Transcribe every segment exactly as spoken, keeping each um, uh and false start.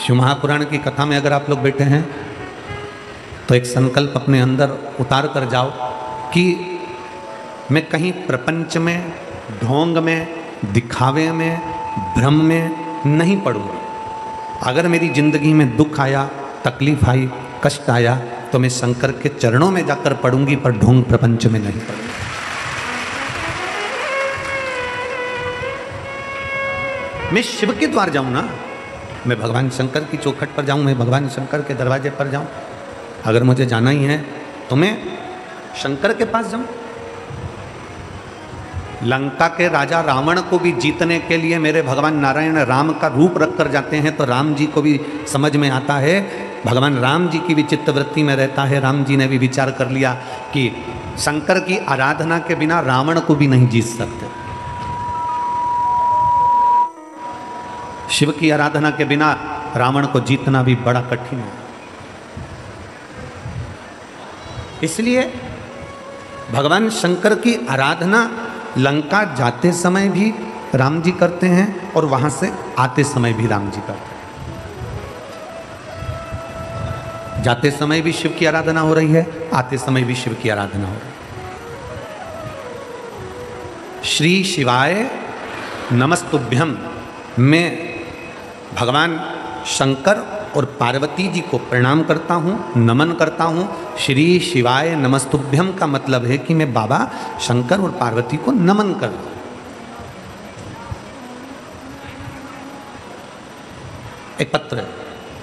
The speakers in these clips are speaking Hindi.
शिव महापुराण की कथा में अगर आप लोग बैठे हैं तो एक संकल्प अपने अंदर उतार कर जाओ कि मैं कहीं प्रपंच में, ढोंग में, दिखावे में, भ्रम में नहीं पड़ूंगा। अगर मेरी जिंदगी में दुख आया, तकलीफ आई, कष्ट आया तो मैं शंकर के चरणों में जाकर पड़ूंगी, पर ढोंग प्रपंच में नहीं पड़ूंगी। मैं शिव के द्वार जाऊं ना, मैं भगवान शंकर की चौखट पर जाऊं, मैं भगवान शंकर के दरवाजे पर जाऊं। अगर मुझे जाना ही है तो मैं शंकर के पास जाऊं। लंका के राजा रावण को भी जीतने के लिए मेरे भगवान नारायण राम का रूप रख कर जाते हैं, तो राम जी को भी समझ में आता है, भगवान राम जी की भी चित्तवृत्ति में रहता है। राम जी ने भी विचार कर लिया कि शंकर की आराधना के बिना रावण को भी नहीं जीत सकते, शिव की आराधना के बिना रावण को जीतना भी बड़ा कठिन है। इसलिए भगवान शंकर की आराधना लंका जाते समय भी राम जी करते हैं और वहां से आते समय भी राम जी करते हैं। जाते समय भी शिव की आराधना हो रही है, आते समय भी शिव की आराधना हो रही है। श्री शिवाय नमस्तुभ्यम में भगवान शंकर और पार्वती जी को प्रणाम करता हूँ, नमन करता हूँ। श्री शिवाय नमस्तुभ्यम का मतलब है कि मैं बाबा शंकर और पार्वती को नमन कर रहा हूँ। एक पत्र है,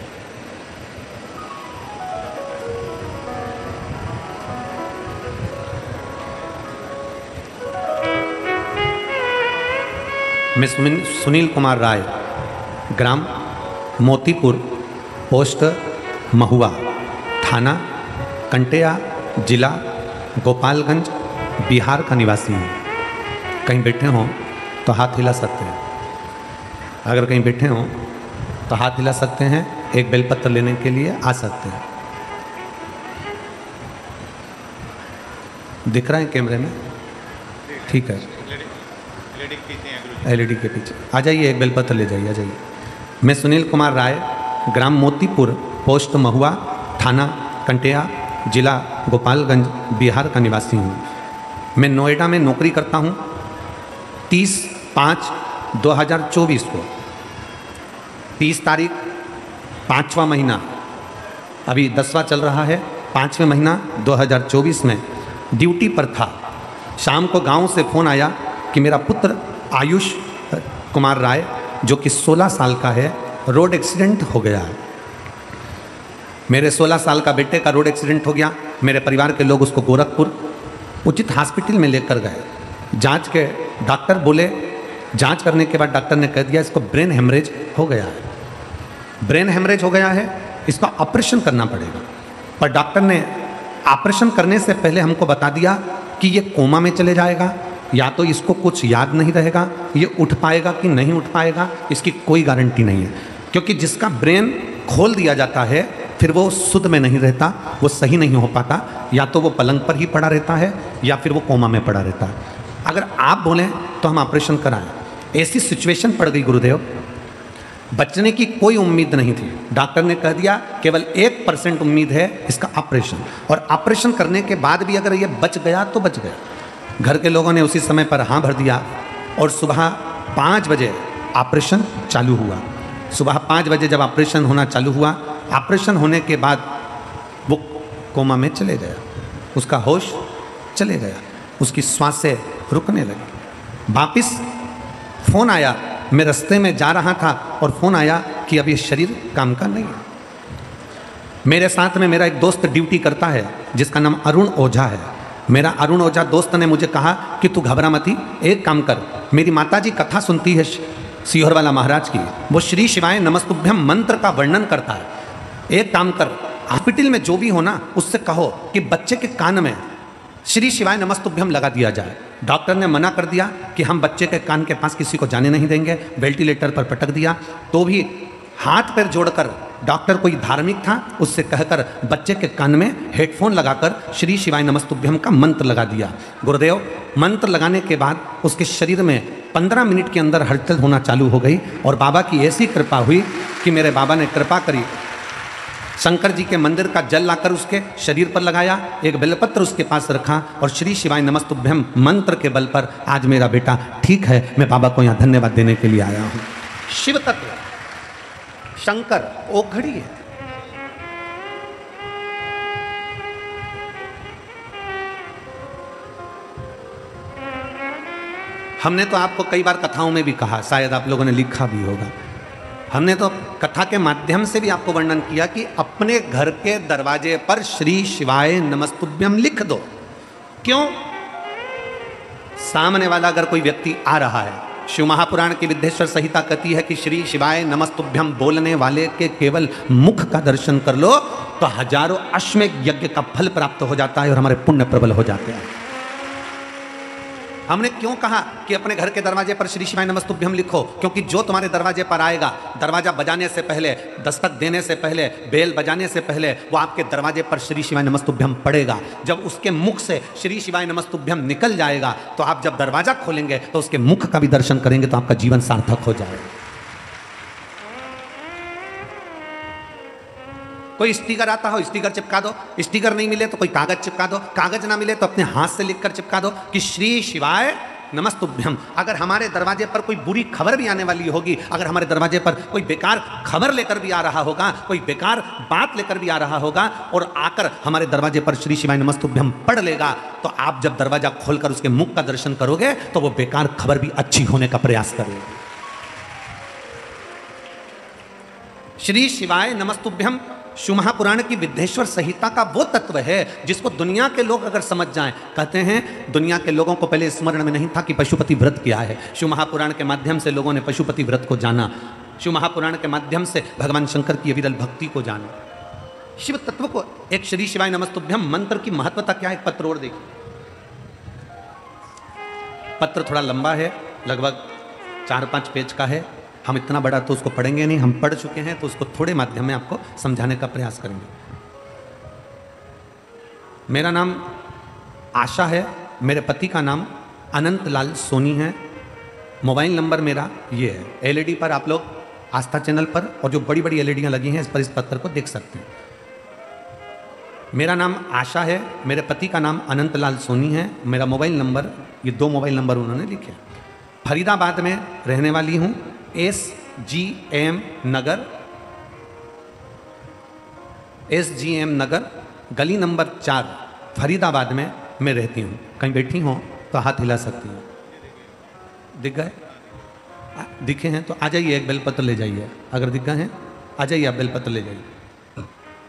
मैं सुनील कुमार राय, ग्राम मोतीपुर, पोस्ट महुआ, थाना कंटेया, जिला गोपालगंज, बिहार का निवासी हूँ। कहीं बैठे हों तो हाथ हिला सकते हैं। अगर कहीं बैठे हों तो हाथ हिला सकते हैं, एक बेलपत्र लेने के लिए आ सकते हैं। दिख रहा है कैमरे में? ठीक है, एलईडी के पीछे आ जाइए, एक बेलपत्र ले जाइए, आ जाइए। मैं सुनील कुमार राय, ग्राम मोतीपुर, पोस्ट महुआ, थाना कंटेया, जिला गोपालगंज, बिहार का निवासी हूँ। मैं नोएडा में नौकरी करता हूँ। तीस पाँच दो हज़ार चौबीस को, तीस तारीख पाँचवा महीना, अभी दसवां चल रहा है, पाँचवें महीना दो हज़ार चौबीस में ड्यूटी पर था। शाम को गांव से फ़ोन आया कि मेरा पुत्र आयुष कुमार राय, जो कि सोलह साल का है, रोड एक्सीडेंट हो गया है। मेरे सोलह साल का बेटे का रोड एक्सीडेंट हो गया। मेरे परिवार के लोग उसको गोरखपुर उचित हॉस्पिटल में लेकर गए। जांच के डॉक्टर बोले, जांच करने के बाद डॉक्टर ने कह दिया इसको ब्रेन हेमरेज हो गया है, ब्रेन हेमरेज हो गया है, इसका ऑपरेशन करना पड़ेगा। पर डॉक्टर ने ऑपरेशन करने से पहले हमको बता दिया कि ये कोमा में चले जाएगा, या तो इसको कुछ याद नहीं रहेगा, ये उठ पाएगा कि नहीं उठ पाएगा इसकी कोई गारंटी नहीं है। क्योंकि जिसका ब्रेन खोल दिया जाता है फिर वो शुद्ध में नहीं रहता, वो सही नहीं हो पाता, या तो वो पलंग पर ही पड़ा रहता है या फिर वो कोमा में पड़ा रहता है। अगर आप बोलें तो हम ऑपरेशन कराएं, ऐसी सिचुएशन पड़ गई गुरुदेव, बचने की कोई उम्मीद नहीं थी। डॉक्टर ने कह दिया केवल एक परसेंट उम्मीद है इसका ऑपरेशन, और ऑपरेशन करने के बाद भी अगर ये बच गया तो बच गया। घर के लोगों ने उसी समय पर हाँ भर दिया और सुबह पाँच बजे ऑपरेशन चालू हुआ। सुबह पाँच बजे जब ऑपरेशन होना चालू हुआ, ऑपरेशन होने के बाद वो कोमा में चले गया, उसका होश चले गया, उसकी सांसें रुकने लगी। वापिस फ़ोन आया, मैं रास्ते में जा रहा था और फ़ोन आया कि अब ये शरीर काम का नहीं है। मेरे साथ में मेरा एक दोस्त ड्यूटी करता है जिसका नाम अरुण ओझा है। मेरा अरुण ओझा दोस्त ने मुझे कहा कि तू घबरा मती, एक काम कर, मेरी माताजी कथा सुनती है सीहोर वाला महाराज की, वो श्री शिवाय नमस्तुभ्यम मंत्र का वर्णन करता है। एक काम कर, हॉस्पिटल में जो भी हो ना उससे कहो कि बच्चे के कान में श्री शिवाय नमस्तुभ्यम लगा दिया जाए। डॉक्टर ने मना कर दिया कि हम बच्चे के कान के पास किसी को जाने नहीं देंगे, वेंटिलेटर पर पटक दिया। तो भी हाथ पैर जोड़कर डॉक्टर कोई धार्मिक था, उससे कहकर बच्चे के कान में हेडफोन लगाकर श्री शिवाय नमस्तुभ्यम का मंत्र लगा दिया। गुरुदेव, मंत्र लगाने के बाद उसके शरीर में पंद्रह मिनट के अंदर हलचल होना चालू हो गई और बाबा की ऐसी कृपा हुई कि मेरे बाबा ने कृपा करी। शंकर जी के मंदिर का जल लाकर उसके शरीर पर लगाया, एक बेलपत्र उसके पास रखा और श्री शिवाय नमस्तुभ्यम मंत्र के बल पर आज मेरा बेटा ठीक है। मैं बाबा को यहाँ धन्यवाद देने के लिए आया हूँ। शिव तत्व, शंकर ओघड़ी है। हमने तो आपको कई बार कथाओं में भी कहा, शायद आप लोगों ने लिखा भी होगा, हमने तो कथा के माध्यम से भी आपको वर्णन किया कि अपने घर के दरवाजे पर श्री शिवाय नमस्तुभ्यम लिख दो। क्यों? सामने वाला अगर कोई व्यक्ति आ रहा है, शिव महापुराण की विद्येश्वर संहिता कहती है कि श्री शिवाय नमस्तुभ्यम बोलने वाले के केवल मुख का दर्शन कर लो तो हजारों अश्वमेध यज्ञ का फल प्राप्त हो जाता है और हमारे पुण्य प्रबल हो जाते हैं। हमने क्यों कहा कि अपने घर के दरवाजे पर श्री शिवाय नमस्तुभ्यम लिखो? क्योंकि जो तुम्हारे दरवाजे पर आएगा, दरवाजा बजाने से पहले, दस्तक देने से पहले, बेल बजाने से पहले वो आपके दरवाजे पर श्री शिवाय नमस्तुभ्यम पड़ेगा। जब उसके मुख से श्री शिवाय नमस्तुभ्यम निकल जाएगा तो आप जब दरवाजा खोलेंगे तो उसके मुख का भी दर्शन करेंगे तो आपका जीवन सार्थक हो जाएगा। कोई स्टिकर आता हो, स्टिकर चिपका दो, स्टिकर नहीं मिले तो कोई कागज चिपका दो, कागज ना मिले तो अपने हाथ से लिखकर चिपका दो कि श्री शिवाय नमस्तुभ्यम। अगर हमारे दरवाजे पर कोई बुरी खबर भी आने वाली होगी, अगर हमारे दरवाजे पर कोई बेकार खबर लेकर भी आ रहा होगा, कोई बेकार बात लेकर भी आ रहा होगा और आकर हमारे दरवाजे पर श्री शिवाय नमस्तुभ्यम पढ़ लेगा, तो आप जब दरवाजा खोलकर उसके मुख का दर्शन करोगे तो वो बेकार खबर भी अच्छी होने का प्रयास करेगा। श्री शिवाय नमस्तुभ्यम शिव महापुराण की विद्येश्वर संहिता का वो तत्व है जिसको दुनिया के लोग अगर समझ जाएं, कहते हैं दुनिया के लोगों को पहले स्मरण में नहीं था कि पशुपति व्रत क्या है। शिव महापुराण के माध्यम से लोगों ने पशुपति व्रत को जाना, शिव महापुराण के माध्यम से भगवान शंकर की अविरल भक्ति को जाना, शिव तत्व को। एक श्री शिवाय नमस्तुभ्यम मंत्र की महत्वता क्या है, एक पत्र और देखिए। पत्र थोड़ा लंबा है, लगभग चार पांच पेज का है। हम इतना बड़ा तो उसको पढ़ेंगे नहीं, हम पढ़ चुके हैं तो उसको थोड़े माध्यम में आपको समझाने का प्रयास करेंगे। मेरा नाम आशा है, मेरे पति का नाम अनंत लाल सोनी है। मोबाइल नंबर मेरा ये है। एलईडी पर आप लोग आस्था चैनल पर और जो बड़ी बड़ी एलईडियां लगी हैं इस पर इस पत्र को देख सकते हैं। मेरा नाम आशा है, मेरे पति का नाम अनंत लाल सोनी है। मेरा मोबाइल नंबर, ये दो मोबाइल नंबर उन्होंने लिखे। फरीदाबाद में रहने वाली हूँ, S G M Nagar, S G M Nagar गली नंबर चार फरीदाबाद में मैं रहती हूँ। कहीं बैठी हो तो हाथ हिला सकती हूँ। दिख गए? दिखे हैं तो आ जाइए, एक बेलपत्र ले जाइए। अगर दिख गए हैं आ जाइए, आप बेलपत्र ले जाइए।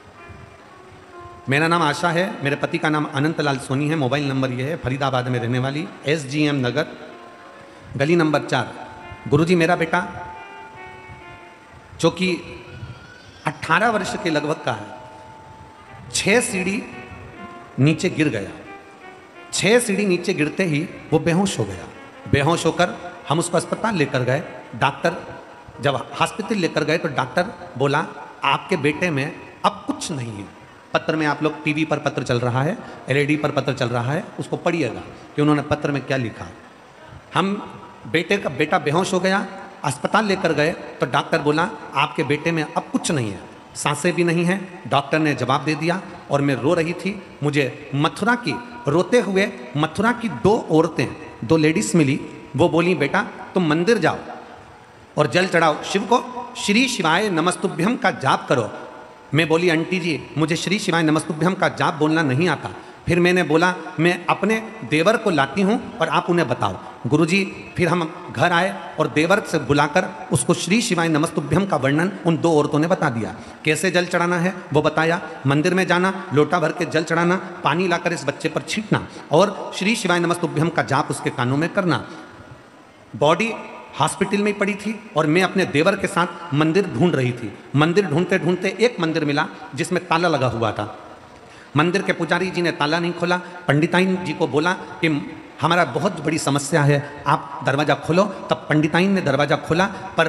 मेरा नाम आशा है, मेरे पति का नाम अनंत लाल सोनी है। मोबाइल नंबर ये है, फरीदाबाद में रहने वाली, एस जी एम नगर गली नंबर चार। गुरुजी, मेरा बेटा जो कि अठारह वर्ष के लगभग का है, छह सीढ़ी नीचे गिर गया। छह सीढ़ी नीचे गिरते ही वो बेहोश हो गया। बेहोश होकर हम उसको अस्पताल लेकर गए। डॉक्टर जब हॉस्पिटल लेकर गए तो डॉक्टर बोला आपके बेटे में अब कुछ नहीं है। पत्र में आप लोग, टीवी पर पत्र चल रहा है, एलईडी पर पत्र चल रहा है, उसको पढ़िएगा कि उन्होंने पत्र में क्या लिखा। हम बेटे का बेटा बेहोश हो गया, अस्पताल लेकर गए तो डॉक्टर बोला आपके बेटे में अब कुछ नहीं है, सांसें भी नहीं हैं। डॉक्टर ने जवाब दे दिया और मैं रो रही थी। मुझे मथुरा की, रोते हुए मथुरा की दो औरतें, दो लेडीज मिली। वो बोली बेटा तुम मंदिर जाओ और जल चढ़ाओ, शिव को श्री शिवाय नमस्तुभ्यम का जाप करो। मैं बोली आंटी जी मुझे श्री शिवाय नमस्तुभ्यम का जाप बोलना नहीं आता। फिर मैंने बोला मैं अपने देवर को लाती हूँ और आप उन्हें बताओ। गुरुजी, फिर हम घर आए और देवर से बुलाकर उसको श्री शिवाय नमस्तुभ्यम का वर्णन उन दो औरतों ने बता दिया। कैसे जल चढ़ाना है वो बताया। मंदिर में जाना, लोटा भर के जल चढ़ाना, पानी लाकर इस बच्चे पर छींटना और श्री शिवाय नमस्तुभ्यम का जाप उसके कानों में करना। बॉडी हॉस्पिटल में पड़ी थी और मैं अपने देवर के साथ मंदिर ढूंढ रही थी। मंदिर ढूंढते ढूंढते एक मंदिर मिला जिसमें ताला लगा हुआ था। मंदिर के पुजारी जी ने ताला नहीं खोला। पंडिताइन जी को बोला कि हमारा बहुत बड़ी समस्या है, आप दरवाज़ा खोलो। तब पंडिताइन ने दरवाज़ा खोला पर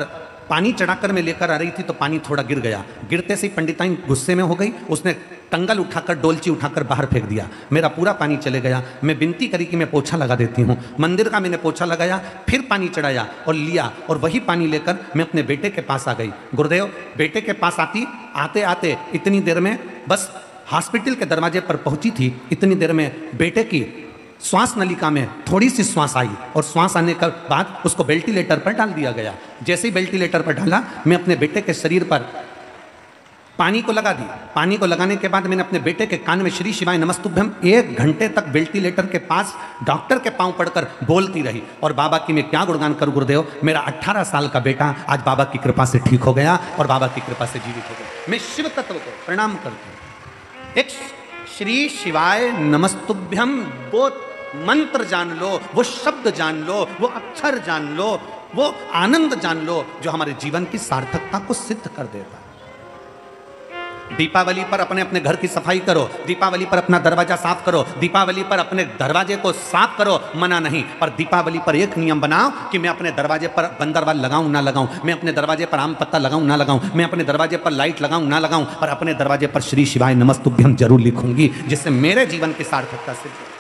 पानी चढ़ाकर मैं लेकर आ रही थी तो पानी थोड़ा गिर गया। गिरते से पंडिताइन गुस्से में हो गई, उसने टंगल उठाकर डोलची उठाकर बाहर फेंक दिया, मेरा पूरा पानी चले गया। मैं विनती करी कि मैं पोछा लगा देती हूँ, मंदिर का मैंने पोछा लगाया, फिर पानी चढ़ाया और लिया और वही पानी लेकर मैं अपने बेटे के पास आ गई। गुरुदेव, बेटे के पास आती आते आते इतनी देर में बस हॉस्पिटल के दरवाजे पर पहुंची थी, इतनी देर में बेटे की श्वास नलिका में थोड़ी सी श्वास आई और श्वास आने के बाद उसको वेंटिलेटर पर डाल दिया गया। जैसे ही वेंटिलेटर पर डाला, मैं अपने बेटे के शरीर पर पानी को लगा दी। पानी को लगाने के बाद मैंने अपने बेटे के कान में श्री शिवाय नमस्तुभ्यम एक घंटे तक वेंटिलेटर के पास डॉक्टर के पांव पड़कर बोलती रही। और बाबा की मैं क्या गुणगान करूं गुरुदेव, मेरा अट्ठारह साल का बेटा आज बाबा की कृपा से ठीक हो गया और बाबा की कृपा से जीवित हो गया। मैं शिव तत्व को प्रणाम करती हूँ। एक श्री शिवाय नमस्तुभ्यम, वो मंत्र जान लो, वो शब्द जान लो, वो अक्षर जान लो, वो आनंद जान लो जो हमारे जीवन की सार्थकता को सिद्ध कर देता है। दीपावली पर अपने अपने घर की सफाई करो, दीपावली पर अपना दरवाजा साफ करो, दीपावली पर अपने दरवाजे को साफ करो, मना नहीं। पर दीपावली पर एक नियम बनाओ कि मैं अपने दरवाजे पर बंदरवाल लगाऊं ना लगाऊं, मैं अपने दरवाजे पर आम पत्ता लगाऊं ना लगाऊं, मैं अपने दरवाजे पर लाइट लगाऊं ना लगाऊं, पर अपने दरवाजे पर श्री शिवाय नमस्तुभ्यम जरूर लिखूंगी, जिससे मेरे जीवन की सार्थकता सिद्ध हो।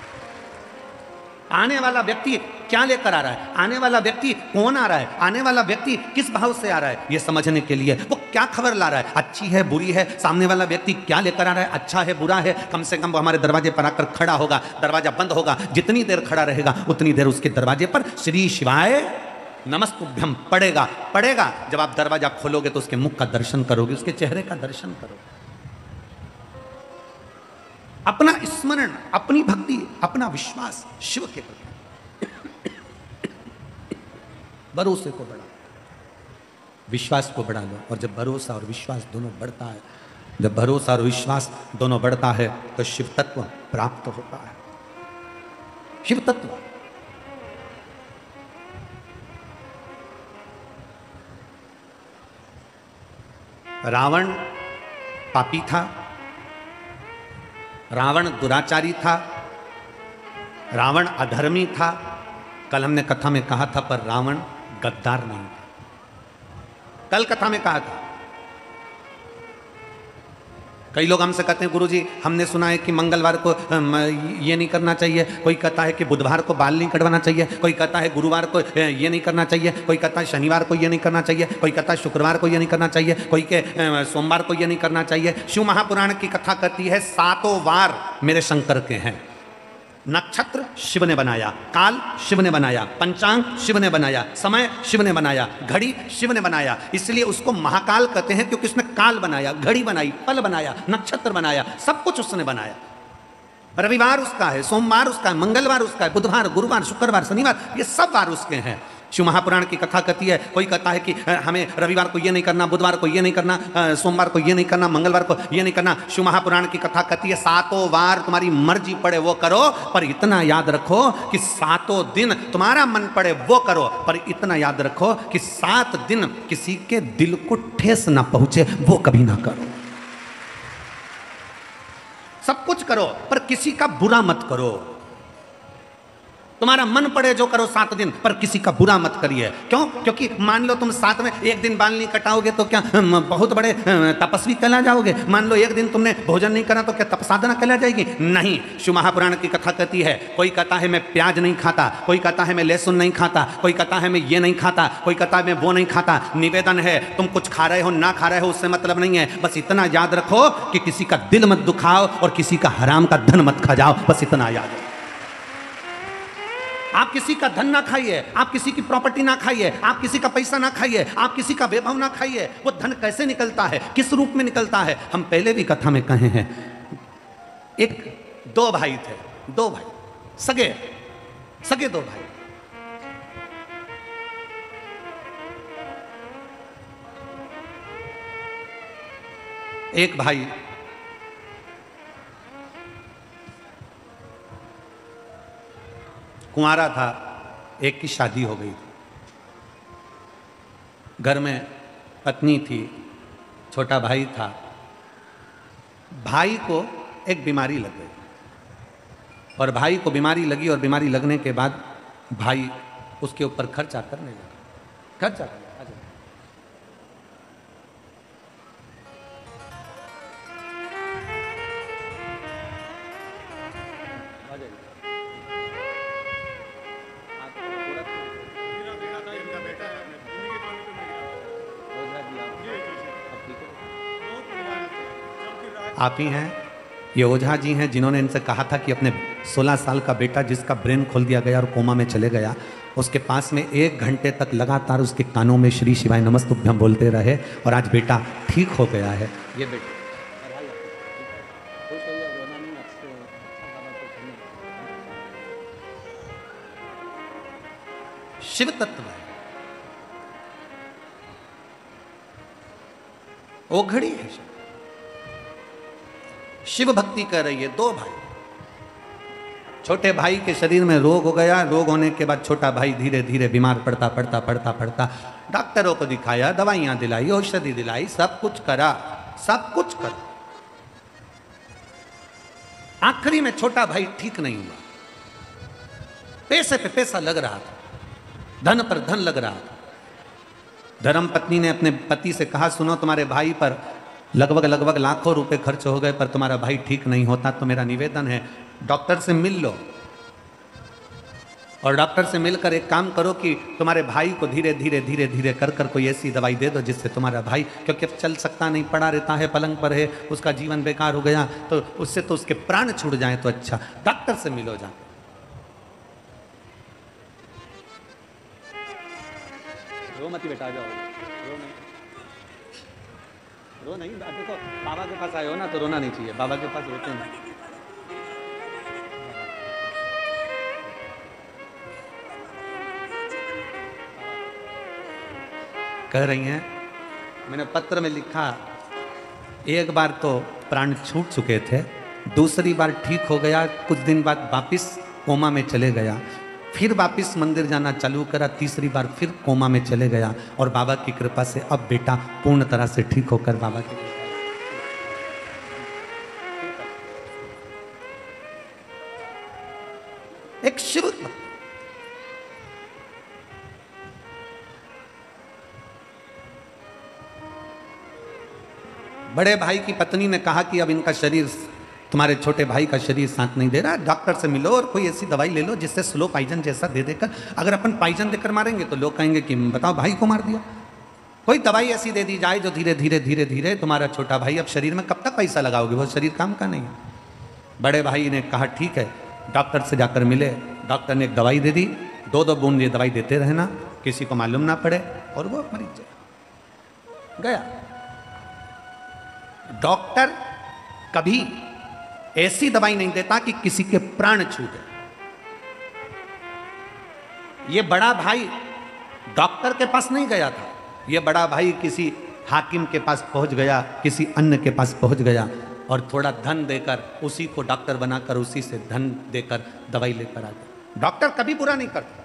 आने वाला व्यक्ति क्या लेकर आ रहा है, आने वाला व्यक्ति कौन आ रहा है, आने वाला व्यक्ति किस भाव से आ रहा है, यह समझने के लिए वो क्या खबर ला रहा है, अच्छी है बुरी है, सामने वाला व्यक्ति क्या लेकर आ रहा है, अच्छा है बुरा है, कम से कम वो हमारे दरवाजे पर आकर खड़ा होगा, दरवाजा बंद होगा, जितनी देर खड़ा रहेगा उतनी देर उसके दरवाजे पर श्री शिवाय नमस्तुभ्यम पड़ेगा पड़ेगा जब आप दरवाजा खोलोगे तो उसके मुख का दर्शन करोगे, उसके चेहरे का दर्शन करोगे। अपना स्मरण, अपनी भक्ति, अपना विश्वास शिव के प्रति, भरोसे को बढ़ा, विश्वास को बढ़ा लो। और जब भरोसा और विश्वास दोनों बढ़ता है, जब भरोसा और विश्वास दोनों बढ़ता है तो शिव तत्व प्राप्त होता है। शिव तत्व रावण पापी था, रावण दुराचारी था, रावण अधर्मी था। कल हमने कथा में कहा था, पर रावण गद्दार नहीं था। कल कथा में कहा था। कई लोग हमसे कहते हैं गुरुजी हमने सुना है कि मंगलवार को ये नहीं करना चाहिए, कोई कहता है कि बुधवार को बाल नहीं कटवाना चाहिए, कोई कहता है गुरुवार को ये नहीं करना चाहिए, कोई कहता है शनिवार को ये नहीं करना चाहिए, कोई कहता है शुक्रवार को ये नहीं करना चाहिए, कोई के सोमवार को ये नहीं करना चाहिए। शिव महापुराण की कथा कहती है सातों वार मेरे शंकर के हैं। नक्षत्र शिव ने बनाया, काल शिव ने बनाया, पंचांग शिव ने बनाया, समय शिव ने बनाया, घड़ी शिव ने बनाया, इसलिए उसको महाकाल कहते हैं क्योंकि उसने काल बनाया, घड़ी बनाई, पल बनाया, नक्षत्र बनाया, सब कुछ उसने बनाया। रविवार उसका है, सोमवार उसका है, मंगलवार उसका है, बुधवार, गुरुवार, शुक्रवार, शनिवार, ये सब वार उसके हैं। शिव महापुराण की कथा कहती है, कोई कहता है कि हमें रविवार को ये नहीं करना, बुधवार को ये नहीं करना, सोमवार को ये नहीं करना, मंगलवार को ये नहीं करना। शिव महापुराण की कथा कहती है सातों वार तुम्हारी मर्जी पड़े वो करो, पर इतना याद रखो कि सातों दिन तुम्हारा मन पड़े वो करो, पर इतना याद रखो कि सात दिन किसी के दिल को ठेस ना पहुंचे वो कभी ना करो। सब कुछ करो पर किसी का बुरा मत करो। तुम्हारा मन पड़े जो करो सात दिन, पर किसी का बुरा मत करिए। क्यों? क्योंकि मान लो तुम साथ में एक दिन बाल नहीं कटाओगे तो क्या बहुत बड़े तपस्वी कहला जाओगे? मान लो एक दिन तुमने भोजन नहीं करा तो क्या तपसाधना कहला जाएगी? नहीं। शिव महापुराण की कथा कहती है, कोई कहता है मैं प्याज नहीं खाता, कोई कहता है मैं लहसुन नहीं खाता, कोई कहता है मैं ये नहीं खाता, कोई कहता है मैं वो नहीं खाता। निवेदन है, तुम कुछ खा रहे हो ना खा रहे हो उससे मतलब नहीं है, बस इतना याद रखो कि किसी का दिल मत दुखाओ और किसी का हराम का धन मत खा जाओ, बस इतना याद रखो। आप किसी का धन ना खाइए, आप किसी की प्रॉपर्टी ना खाइए, आप किसी का पैसा ना खाइए, आप किसी का वैभव ना खाइए। वो धन कैसे निकलता है, किस रूप में निकलता है, हम पहले भी कथा में कहे हैं। एक दो भाई थे, दो भाई सगे सगे दो भाई। एक भाई कुंवारा था, एक की शादी हो गई थी, घर में पत्नी थी, छोटा भाई था। भाई को एक बीमारी लग गई और भाई को बीमारी लगी और बीमारी लगने के बाद भाई उसके ऊपर खर्चा करने लगा, खर्चा करने आप ही हैं, ये ओझा जी हैं जिन्होंने इनसे कहा था कि अपने सोलह साल का बेटा जिसका ब्रेन खोल दिया गया और कोमा में चले गया, उसके पास में एक घंटे तक लगातार उसके कानों में श्री शिवाय नमस्तुभ्यम बोलते रहे और आज बेटा ठीक हो गया है। ये बेटा शिव तत्व है, ओघड़ी है। शिव भक्ति कर रही है। दो भाई, छोटे भाई के शरीर में रोग हो गया। रोग होने के बाद छोटा भाई धीरे धीरे बीमार पड़ता पड़ता पड़ता पड़ता डॉक्टरों को दिखाया, दवाइयां दिलाई, औषधि दिलाई, सब कुछ करा, सब कुछ करा। आखिरी में छोटा भाई ठीक नहीं हुआ। पैसे पे पैसा लग रहा था, धन पर धन लग रहा था। धर्म पत्नी ने अपने पति से कहा, सुनो तुम्हारे भाई पर लगभग लगभग लाखों रुपए खर्च हो गए पर तुम्हारा भाई ठीक नहीं होता, तो मेरा निवेदन है डॉक्टर से मिल लो और डॉक्टर से मिलकर एक काम करो कि तुम्हारे भाई को धीरे धीरे धीरे धीरे कर कर कोई ऐसी दवाई दे दो जिससे तुम्हारा भाई, क्योंकि अब चल सकता नहीं, पड़ा रहता है, पलंग पर है, उसका जीवन बेकार हो गया, तो उससे तो उसके प्राण छूट जाए तो अच्छा, डॉक्टर से मिलो जाके। रो मत बेटा, जाओ, रो नहीं, रो नहीं। देखो बाबा के पास आए हो ना तो रोना नहीं चाहिए, बाबा के पास रोते नहीं। कह रही हैं, मैंने पत्र में लिखा, एक बार तो प्राण छूट चुके थे, दूसरी बार ठीक हो गया, कुछ दिन बाद वापिस कोमा में चले गया, फिर वापिस मंदिर जाना चालू करा, तीसरी बार फिर कोमा में चले गया और बाबा की कृपा से अब बेटा पूर्ण तरह से ठीक होकर बाबा की कृपा। एक शिव बड़े भाई की पत्नी ने कहा कि अब इनका शरीर, तुम्हारे छोटे भाई का शरीर साथ नहीं दे रहा, डॉक्टर से मिलो और कोई ऐसी दवाई ले लो जिससे स्लो पॉइजन जैसा दे देकर, अगर अपन पॉइजन देकर मारेंगे तो लोग कहेंगे कि बताओ भाई को मार दिया। कोई दवाई ऐसी दे दी जाए जो धीरे धीरे धीरे धीरे तुम्हारा छोटा भाई, अब शरीर में कब तक पैसा लगाओगे, वो शरीर काम का नहीं है। बड़े भाई ने कहा ठीक है, डॉक्टर से जाकर मिले, डॉक्टर ने एक दवाई दे दी, दो दो बूंद ये दवाई देते रहना, किसी को मालूम ना पड़े, और वो मरीज गया। डॉक्टर कभी ऐसी दवाई नहीं देता कि किसी के प्राण छूटे। ये बड़ा भाई डॉक्टर के पास नहीं गया था, ये बड़ा भाई किसी हाकिम के पास पहुंच गया, किसी अन्य के पास पहुंच गया और थोड़ा धन देकर उसी को डॉक्टर बनाकर उसी से धन देकर दवाई लेकर आ गया। डॉक्टर कभी बुरा नहीं करता।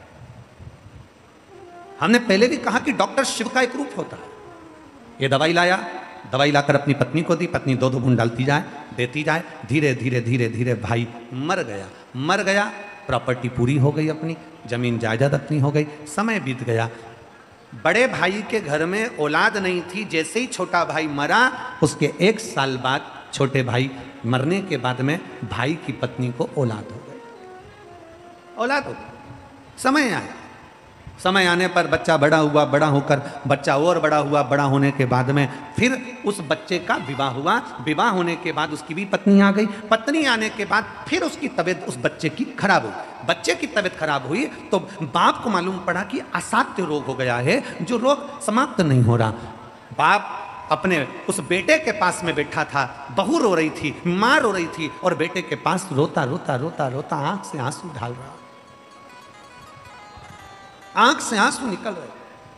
हमने पहले भी कहा कि डॉक्टर शिव का एक रूप होता है। ये दवाई लाया, दवाई लाकर अपनी पत्नी को दी, पत्नी दो दो बूंद डालती जाए, देती जाए, धीरे धीरे धीरे धीरे भाई मर गया। मर गया, प्रॉपर्टी पूरी हो गई, अपनी जमीन जायदाद अपनी हो गई, समय बीत गया। बड़े भाई के घर में औलाद नहीं थी, जैसे ही छोटा भाई मरा उसके एक साल बाद छोटे भाई मरने के बाद में भाई की पत्नी को औलाद हो गई। औलाद हो गई, समय आया, समय आने पर बच्चा बड़ा हुआ, बड़ा होकर बच्चा और बड़ा हुआ, बड़ा होने के बाद में फिर उस बच्चे का विवाह हुआ। विवाह होने के बाद उसकी भी पत्नी आ गई। पत्नी आने के बाद फिर उसकी तबीयत उस बच्चे की खराब हुई। बच्चे की तबीयत खराब हुई तो बाप को मालूम पड़ा कि असाध्य रोग हो गया है, जो रोग समाप्त नहीं हो रहा। बाप अपने उस बेटे के पास में बैठा था, बहू रो रही थी, माँ रो रही थी और बेटे के पास रोता रोता रोता रोता आंख से आंसू ढाल रहा, आंख से आंसू निकल रहे।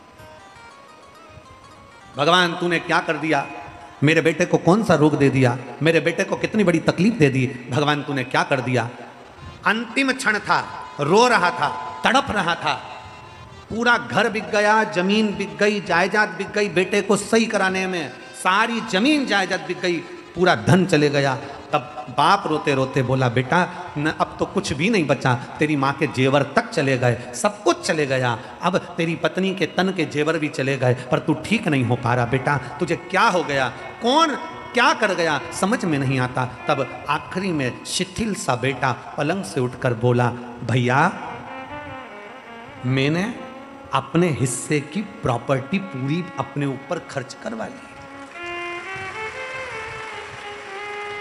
भगवान तूने क्या कर दिया, मेरे बेटे को कौन सा रोग दे दिया, मेरे बेटे को कितनी बड़ी तकलीफ दे दी, भगवान तूने क्या कर दिया। अंतिम क्षण था, रो रहा था, तड़प रहा था। पूरा घर बिक गया, जमीन बिक गई, जायदाद बिक गई, बेटे को सही कराने में सारी जमीन जायदाद बिक गई, पूरा धन चले गया। तब बाप रोते रोते बोला, बेटा न अब तो कुछ भी नहीं बचा, तेरी माँ के जेवर तक चले गए, सब कुछ चले गया, अब तेरी पत्नी के तन के जेवर भी चले गए, पर तू ठीक नहीं हो पा रहा। बेटा तुझे क्या हो गया, कौन क्या कर गया, समझ में नहीं आता। तब आखिरी में शिथिल सा बेटा पलंग से उठकर बोला, भैया मैंने अपने हिस्से की प्रॉपर्टी पूरी अपने ऊपर खर्च करवा ली।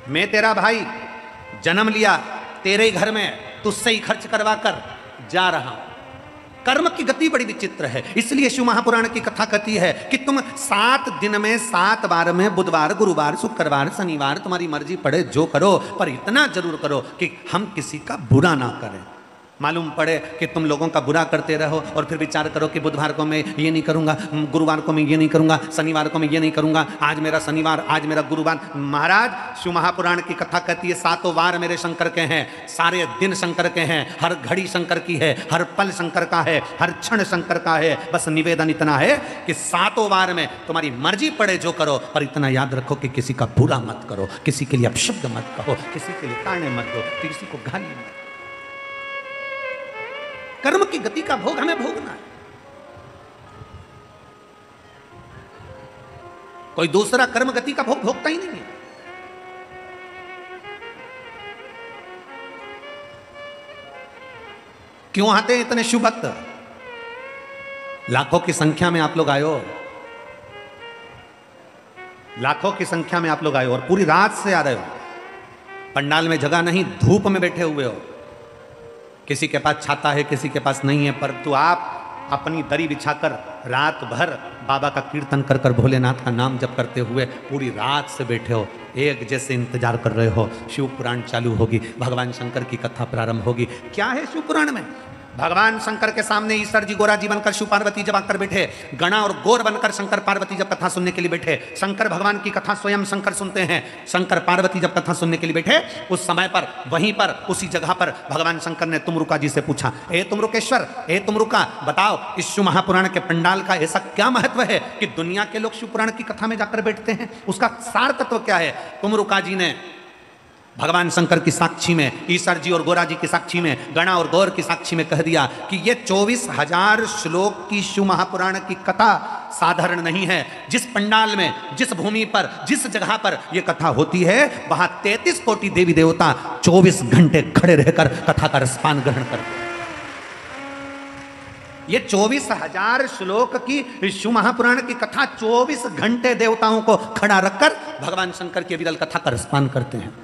मैं तेरा भाई, जन्म लिया तेरे ही घर में, तुझसे ही खर्च करवा कर जा रहा हूं। कर्म की गति बड़ी विचित्र है, इसलिए शिव महापुराण की कथा कहती है कि तुम सात दिन में सात बार में बुधवार, गुरुवार, शुक्रवार, शनिवार तुम्हारी मर्जी पड़े जो करो, पर इतना जरूर करो कि हम किसी का बुरा ना करें। मालूम पड़े कि तुम लोगों का बुरा करते रहो और फिर विचार करो कि बुधवार को मैं ये नहीं करूंगा, गुरुवार को मैं ये नहीं करूंगा, शनिवार को मैं ये नहीं करूंगा, आज मेरा शनिवार, आज मेरा गुरुवार। महाराज शिव महापुराण की कथा कहती है सातों वार मेरे शंकर के हैं, सारे दिन शंकर के हैं, हर घड़ी शंकर की है, हर पल शंकर का है, हर क्षण शंकर का है। बस निवेदन इतना है कि सातों वार में तुम्हारी मर्जी पड़े जो करो, पर इतना याद रखो कि किसी का बुरा मत करो, किसी के लिए अपशब्द मत कहो, किसी के लिए ताने मत दो, किसी को गाली मत। कर्म की गति का भोग हमें भोगना है, कोई दूसरा कर्म गति का भोग भोगता ही नहीं है। क्यों आते हैं इतने शुभ भक्त? लाखों की संख्या में आप लोग आए हो, लाखों की संख्या में आप लोग आए हो और पूरी रात से आ रहे हो। पंडाल में जगह नहीं, धूप में बैठे हुए हो, किसी के पास छाता है, किसी के पास नहीं है, परंतु आप अपनी दरी बिछाकर रात भर बाबा का कीर्तन कर कर भोलेनाथ का नाम जप करते हुए पूरी रात से बैठे हो, एक जैसे इंतजार कर रहे हो। शिव पुराण चालू होगी, भगवान शंकर की कथा प्रारंभ होगी। क्या है शिव पुराण में? भगवान शंकर के सामने ईश्वर जी गोरा जी बनकर शिव पार्वती जब आकर बैठे, गणा और गौर बनकर शंकर पार्वती जब कथा सुनने के लिए बैठे, शंकर भगवान की कथा स्वयं शंकर सुनते हैं। शंकर पार्वती जब कथा सुनने के लिए बैठे, उस समय पर वहीं पर उसी जगह पर भगवान शंकर ने तुमरुका जी से पूछा, ए तुमरुकेश्वर, ए तुमरुका, बताओ इस शिव महापुराण के पंडाल का ऐसा क्या महत्व है कि दुनिया के लोग शिव पुराण की कथा में जाकर बैठते हैं? उसका सार तत्व क्या है? तुमरुका जी ने भगवान शंकर की साक्षी में, ईश्वर जी और गोरा जी की साक्षी में, गणा और गौर की साक्षी में कह दिया कि ये चौबीस हजार श्लोक की शिव महापुराण की कथा साधारण नहीं है। जिस पंडाल में, जिस भूमि पर, जिस जगह पर यह कथा होती है, वहां तैंतीस कोटि देवी देवता चौबीस घंटे खड़े रहकर कथा का रसपान ग्रहण करते हैं। ये चौबीस हजार श्लोक की शिव महापुराण की कथा चौबीस घंटे देवताओं को खड़ा रखकर भगवान शंकर की विरल कथा का रसपान करते हैं।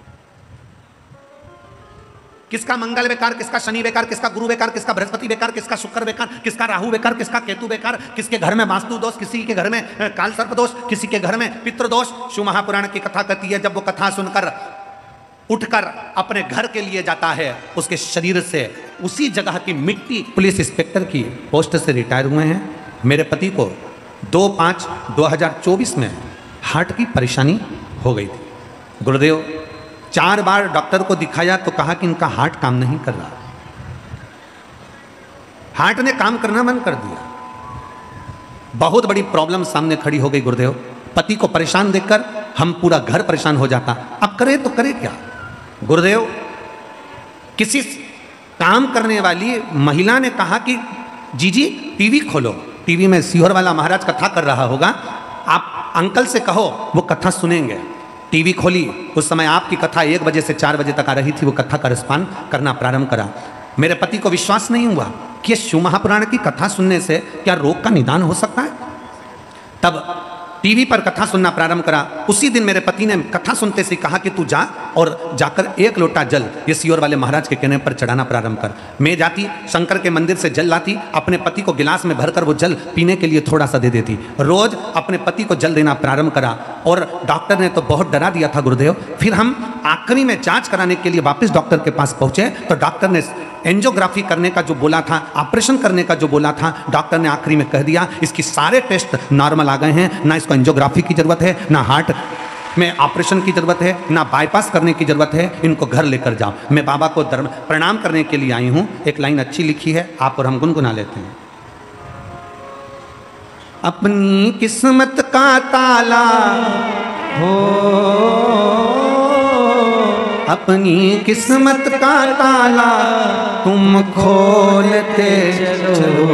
किसका मंगल बेकार, किसका शनि बेकार, किसका गुरु बेकार, किसका बृहस्पति बेकार, किसका शुक्र बेकार, किसका राहु बेकार, किसका केतु बेकार, किसके घर में वास्तु दोष, किसी के घर में काल सर्प दोष, किसी के घर में पितृ दोष। शिव महापुराण की कथा कहती है जब वो कथा सुनकर उठकर अपने घर के लिए जाता है, उसके शरीर से उसी जगह की मिट्टी, पुलिस इंस्पेक्टर की पोस्ट से रिटायर हुए हैं। मेरे पति को दो पाँच दो हजार चौबीस में हार्ट की परेशानी हो गई थी। गुरुदेव चार बार डॉक्टर को दिखाया तो कहा कि इनका हार्ट काम नहीं कर रहा, हार्ट ने काम करना बंद कर दिया। बहुत बड़ी प्रॉब्लम सामने खड़ी हो गई गुरुदेव। पति को परेशान देखकर हम पूरा घर परेशान हो जाता, अब करे तो करे क्या? गुरुदेव किसी काम करने वाली महिला ने कहा कि जीजी टीवी खोलो, टीवी में सीहोर वाला महाराज कथा कर रहा होगा, आप अंकल से कहो वो कथा सुनेंगे। टीवी खोली, उस समय आपकी कथा एक बजे से चार बजे तक आ रही थी। वो कथा का रसपान करना प्रारंभ करा। मेरे पति को विश्वास नहीं हुआ कि शिव महापुराण की कथा सुनने से क्या रोग का निदान हो सकता है। तब टीवी पर कथा सुनना प्रारंभ करा। उसी दिन मेरे पति ने कथा सुनते से कहा कि तू जा और जाकर एक लोटा जल ये सीहोर वाले महाराज के कहने पर चढ़ाना प्रारंभ कर। मैं जाती, शंकर के मंदिर से जल लाती, अपने पति को गिलास में भरकर वो जल पीने के लिए थोड़ा सा दे देती। रोज अपने पति को जल देना प्रारंभ करा और डॉक्टर ने तो बहुत डरा दिया था गुरुदेव। फिर हम आखिरी में जांच कराने के लिए वापस डॉक्टर के पास पहुंचे तो डॉक्टर ने एंजियोग्राफी करने का जो बोला था, ऑपरेशन करने का जो बोला था, डॉक्टर ने आखिरी में कह दिया इसकी सारे टेस्ट नॉर्मल आ गए हैं, ना इसको एंजियोग्राफी की जरूरत है, ना हार्ट में ऑपरेशन की जरूरत है, ना बाईपास करने की जरूरत है, इनको घर लेकर जाओ। मैं बाबा को धर्म प्रणाम करने के लिए आई हूँ। एक लाइन अच्छी लिखी है, आप और हम गुनगुना लेते हैं। अपनी किस्मत का ताला हो, अपनी किस्मत का ताला तुम खोलते चलो।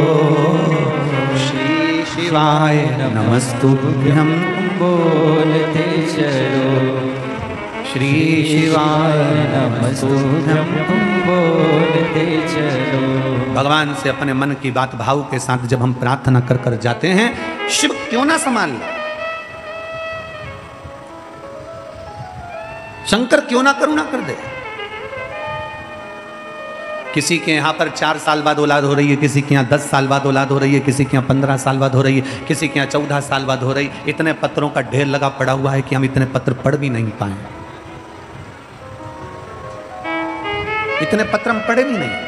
श्री शिवाय नमस्तुभ्यं बोलते चलो। श्री शिवाय नमस्तुभ्यं बोलते चलो। भगवान से अपने मन की बात भाव के साथ जब हम प्रार्थना कर कर जाते हैं, शिव क्यों ना संभाल ले। शंकर क्यों ना करुणा कर दे। किसी के यहाँ पर चार साल बाद औलाद हो रही है, किसी के यहाँ दस साल बाद औलाद हो रही है, किसी के यहाँ पंद्रह साल बाद हो रही है, किसी के यहाँ चौदह साल बाद हो रही है। इतने पत्रों का ढेर लगा पड़ा हुआ है कि हम इतने पत्र पढ़ भी नहीं पाए। इतने पत्र हम पढ़े भी नहीं।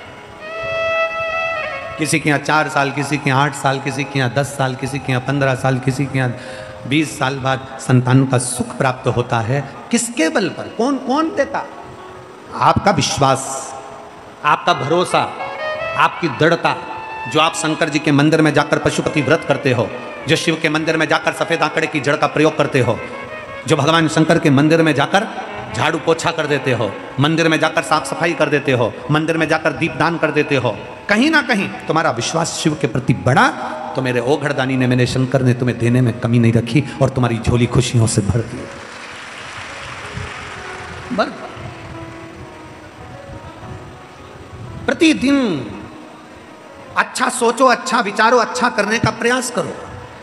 किसी के यहाँ चार साल, किसी के यहाँ आठ साल, किसी के यहाँ दस साल, किसी के यहाँ पंद्रह साल, किसी के यहाँ बीस साल बाद संतान का सुख प्राप्त होता है। किसके बल पर? कौन कौन देता? आपका विश्वास, आपका भरोसा, आपकी दृढ़ता। जो आप शंकर जी के मंदिर में जाकर पशुपति व्रत करते हो, जो शिव के मंदिर में जाकर सफेद आंकड़े की जड़ का प्रयोग करते हो, जो भगवान शंकर के मंदिर में जाकर झाड़ू पोछा कर देते हो, मंदिर में जाकर साफ सफाई कर देते हो, मंदिर में जाकर दीपदान कर देते हो, कहीं ना कहीं तुम्हारा विश्वास शिव के प्रति बढ़ा तो मेरे ओघड़दानी ने, मेरे शंकर ने तुम्हें देने में कमी नहीं रखी और तुम्हारी झोली खुशियों से भर दी। भर प्रतिदिन अच्छा सोचो, अच्छा विचारो, अच्छा करने का प्रयास करो।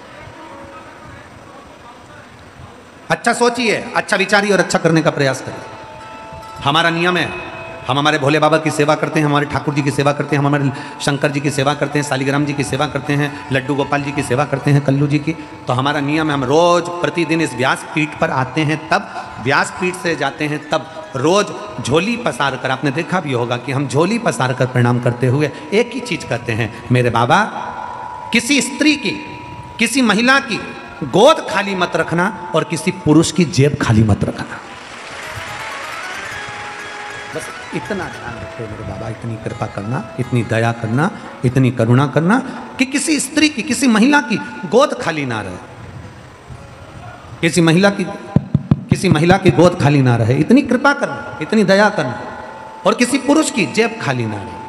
अच्छा सोचिए, अच्छा विचारिए और अच्छा करने का प्रयास करिए। हमारा नियम है, हम हमारे भोले बाबा की सेवा करते हैं, हमारे ठाकुर जी की सेवा करते हैं, हम हमारे शंकर जी की सेवा करते हैं, सालिग्राम जी की सेवा करते हैं, लड्डू गोपाल जी की सेवा करते हैं, कल्लू जी की। तो हमारा नियम है, हम रोज प्रतिदिन इस व्यासपीठ पर आते हैं, तब व्यासपीठ से जाते हैं, तब रोज झोली पसार कर, आपने देखा भी होगा कि हम झोली पसार कर प्रणाम करते हुए एक ही चीज कहते हैं, मेरे बाबा किसी स्त्री की, किसी महिला की गोद खाली मत रखना और किसी पुरुष की जेब खाली मत रखना। बस इतना ध्यान रखो मेरे बाबा, इतनी कृपा करना, इतनी दया करना, इतनी करुणा करना कि किसी स्त्री की, किसी महिला की गोद खाली ना रहे, किसी महिला की किसी महिला की गोद खाली ना रहे। इतनी कृपा करना, इतनी दया करना, और किसी पुरुष की जेब खाली ना रहे।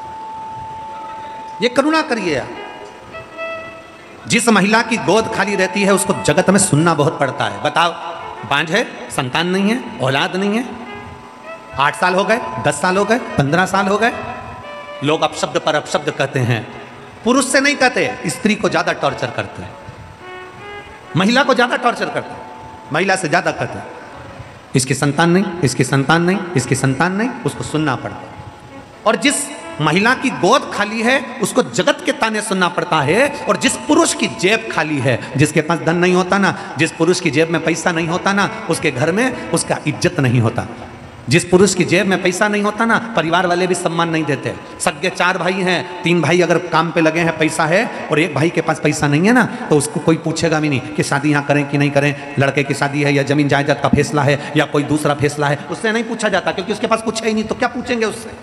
ये करुणा करिए आप। जिस महिला की गोद खाली रहती है उसको जगत में सुनना बहुत पड़ता है। बताओ, बांझ है, संतान नहीं है, औलाद नहीं है, आठ साल हो गए, दस साल हो गए, पंद्रह साल हो गए, लोग अपशब्द पर अपशब्द कहते हैं। पुरुष से नहीं कहते, स्त्री को ज्यादा टॉर्चर करते हैं, महिला को ज्यादा टॉर्चर करते हैं, महिला से ज्यादा कहते हैं इसकी संतान नहीं, इसकी संतान नहीं, इसकी संतान नहीं, उसको सुनना पड़ता है। और जिस महिला की गोद खाली है उसको जगत के ताने सुनना पड़ता है। और जिस पुरुष की जेब खाली है, जिसके पास धन नहीं होता ना, जिस पुरुष की जेब में पैसा नहीं होता ना, उसके घर में उसका इज्जत नहीं होता। जिस पुरुष की जेब में पैसा नहीं होता ना, परिवार वाले भी सम्मान नहीं देते। सगे चार भाई हैं, तीन भाई अगर काम पे लगे हैं, पैसा है, और एक भाई के पास पैसा नहीं है ना, तो उसको कोई पूछेगा भी नहीं कि शादी यहाँ करें कि नहीं करें, लड़के की शादी है या जमीन जायदाद का फैसला है या कोई दूसरा फैसला है, उससे नहीं पूछा जाता, क्योंकि उसके पास कुछ है ही नहीं, तो क्या पूछेंगे उससे।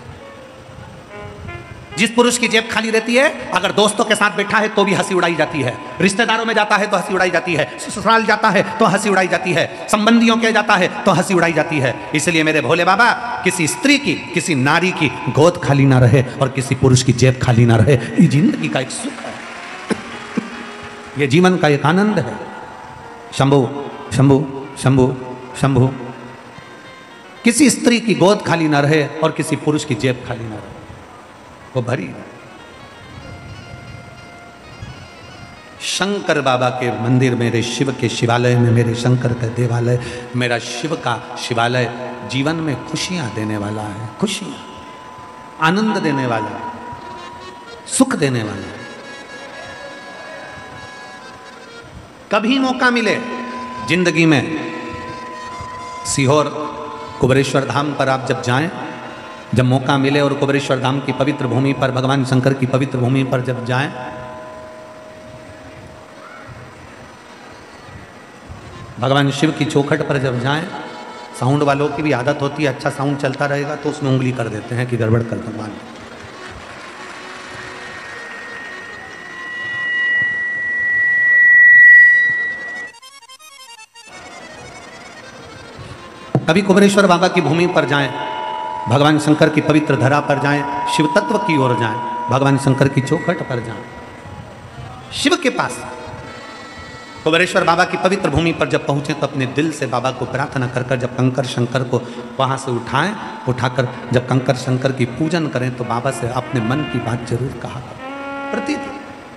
जिस पुरुष की जेब खाली रहती है, अगर दोस्तों के साथ बैठा है तो भी हंसी उड़ाई जाती है, रिश्तेदारों में जाता है तो हंसी उड़ाई जाती है, ससुराल जाता है तो हंसी उड़ाई जाती है, संबंधियों के जाता है तो हंसी उड़ाई जाती है। इसलिए मेरे भोले बाबा, किसी स्त्री की, किसी नारी की गोद खाली ना रहे और किसी पुरुष की जेब खाली ना रहे। ये जिंदगी का एक सुख है, ये जीवन का एक आनंद है। शंभु शंभु शंभु शंभु। किसी स्त्री की गोद खाली ना रहे और किसी पुरुष की जेब खाली ना रहे, वो भरी। शंकर बाबा के मंदिर, मेरे शिव के शिवालय में, मेरे शंकर का देवालय, मेरा शिव का शिवालय जीवन में खुशियां देने वाला है, खुशियां, आनंद देने वाला है, सुख देने वाला है। कभी मौका मिले जिंदगी में, सीहोर कुबेरेश्वर धाम पर आप जब जाएं, जब मौका मिले और कुबेरेश्वर धाम की पवित्र भूमि पर, भगवान शंकर की पवित्र भूमि पर जब जाएं, भगवान शिव की चौखट पर जब जाएं, साउंड वालों की भी आदत होती है, अच्छा साउंड चलता रहेगा तो उसमें उंगली कर देते हैं कि गड़बड़ कर दो। मान कभी कुबेरेश्वर बाबा की भूमि पर जाएं, भगवान शंकर की पवित्र धरा पर जाएं, शिव तत्व की ओर जाएं, भगवान शंकर की चौखट पर जाएं, शिव के पास। कुबेरेश्वर बाबा की पवित्र भूमि पर जब पहुंचे तो अपने दिल से बाबा को प्रार्थना कर कर जब कंकर शंकर को वहां से उठाएं, उठाकर जब कंकर शंकर की पूजन करें तो बाबा से अपने मन की बात जरूर कहा करें, प्रतिदिन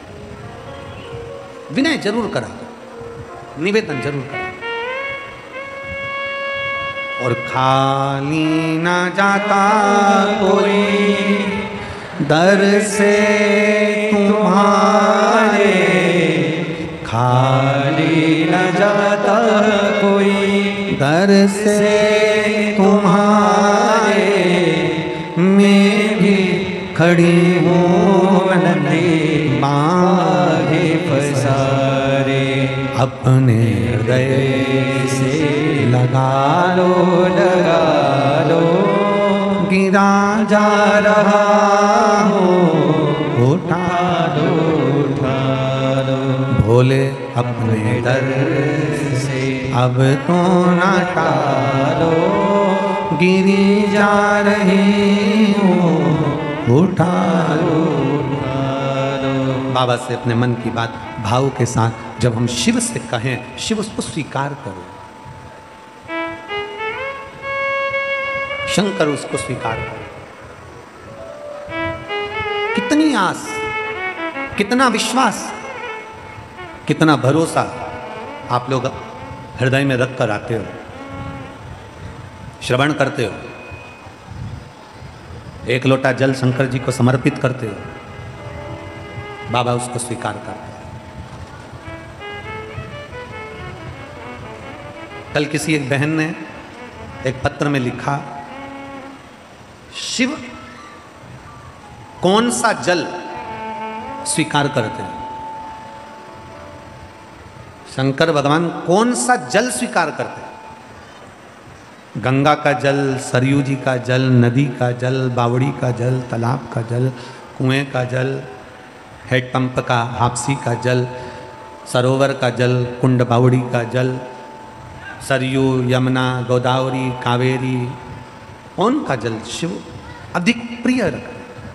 विनय जरूर करा, निवेदन जरूर करा। और खाली न जाता कोई दर से तुम्हारे, खाली न जाता कोई दर से तुम्हारे, मैं भी खड़ी हूँ नदी बाहे पसारे, अपने हृदय से लगा लो लगा लो, गिरा जा रहा हूँ उठा लो उठा लो, भोले अपने दर से अब तो ना टालो, गिरी जा रही हूँ उठा लो। बाबा से अपने मन की बात भाव के साथ जब हम शिव से कहें, शिव उसको स्वीकार करो, शंकर उसको स्वीकार करो। कितनी आस, कितना विश्वास, कितना भरोसा आप लोग हृदय में रख कर आते हो, श्रवण करते हो, एक लोटा जल शंकर जी को समर्पित करते हो, बाबा उसको स्वीकार करते हैं। कल किसी एक बहन ने एक पत्र में लिखा, शिव कौन सा जल स्वीकार करते हैं, शंकर भगवान कौन सा जल स्वीकार करते हैं? गंगा का जल, सरयू जी का जल, नदी का जल, बावड़ी का जल, तालाब का जल, कुएं का जल, हेडपंप का, हापसी का जल, सरोवर का जल, कुंड बावड़ी का जल, सरयू, यमुना, गोदावरी, कावेरी, कौन का जल शिव अधिक प्रिय रखते?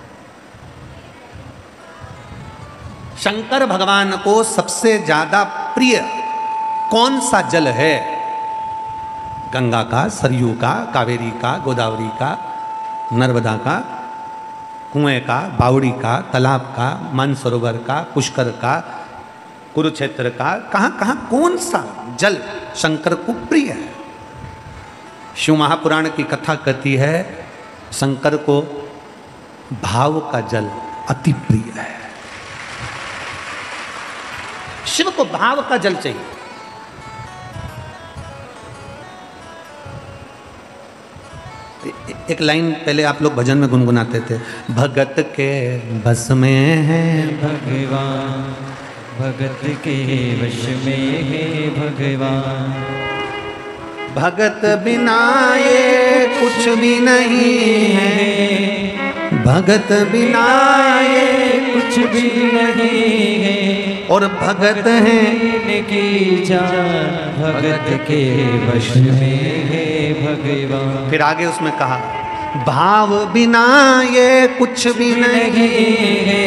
शंकर भगवान को सबसे ज्यादा प्रिय कौन सा जल है? गंगा का, सरयू का, कावेरी का, गोदावरी का, नर्मदा का, कुएं का, बावड़ी का, तालाब का, मानसरोवर का, पुष्कर का, कुरुक्षेत्र का, कहां कहां कौन सा जल शंकर को प्रिय है? शिव महापुराण की कथा कहती है शंकर को भाव का जल अति प्रिय है। शिव को भाव का जल चाहिए। एक लाइन पहले आप लोग भजन में गुनगुनाते थे, भगत के बस में है भगवान, भगत के वश में है भगवान, भगत बिना ये कुछ भी नहीं है, भगत बिना ये कुछ भी नहीं है, और भगत है की जान, भगत के वश में है भगवान। फिर आगे उसमें कहा, भाव बिना ये कुछ भी नहीं है,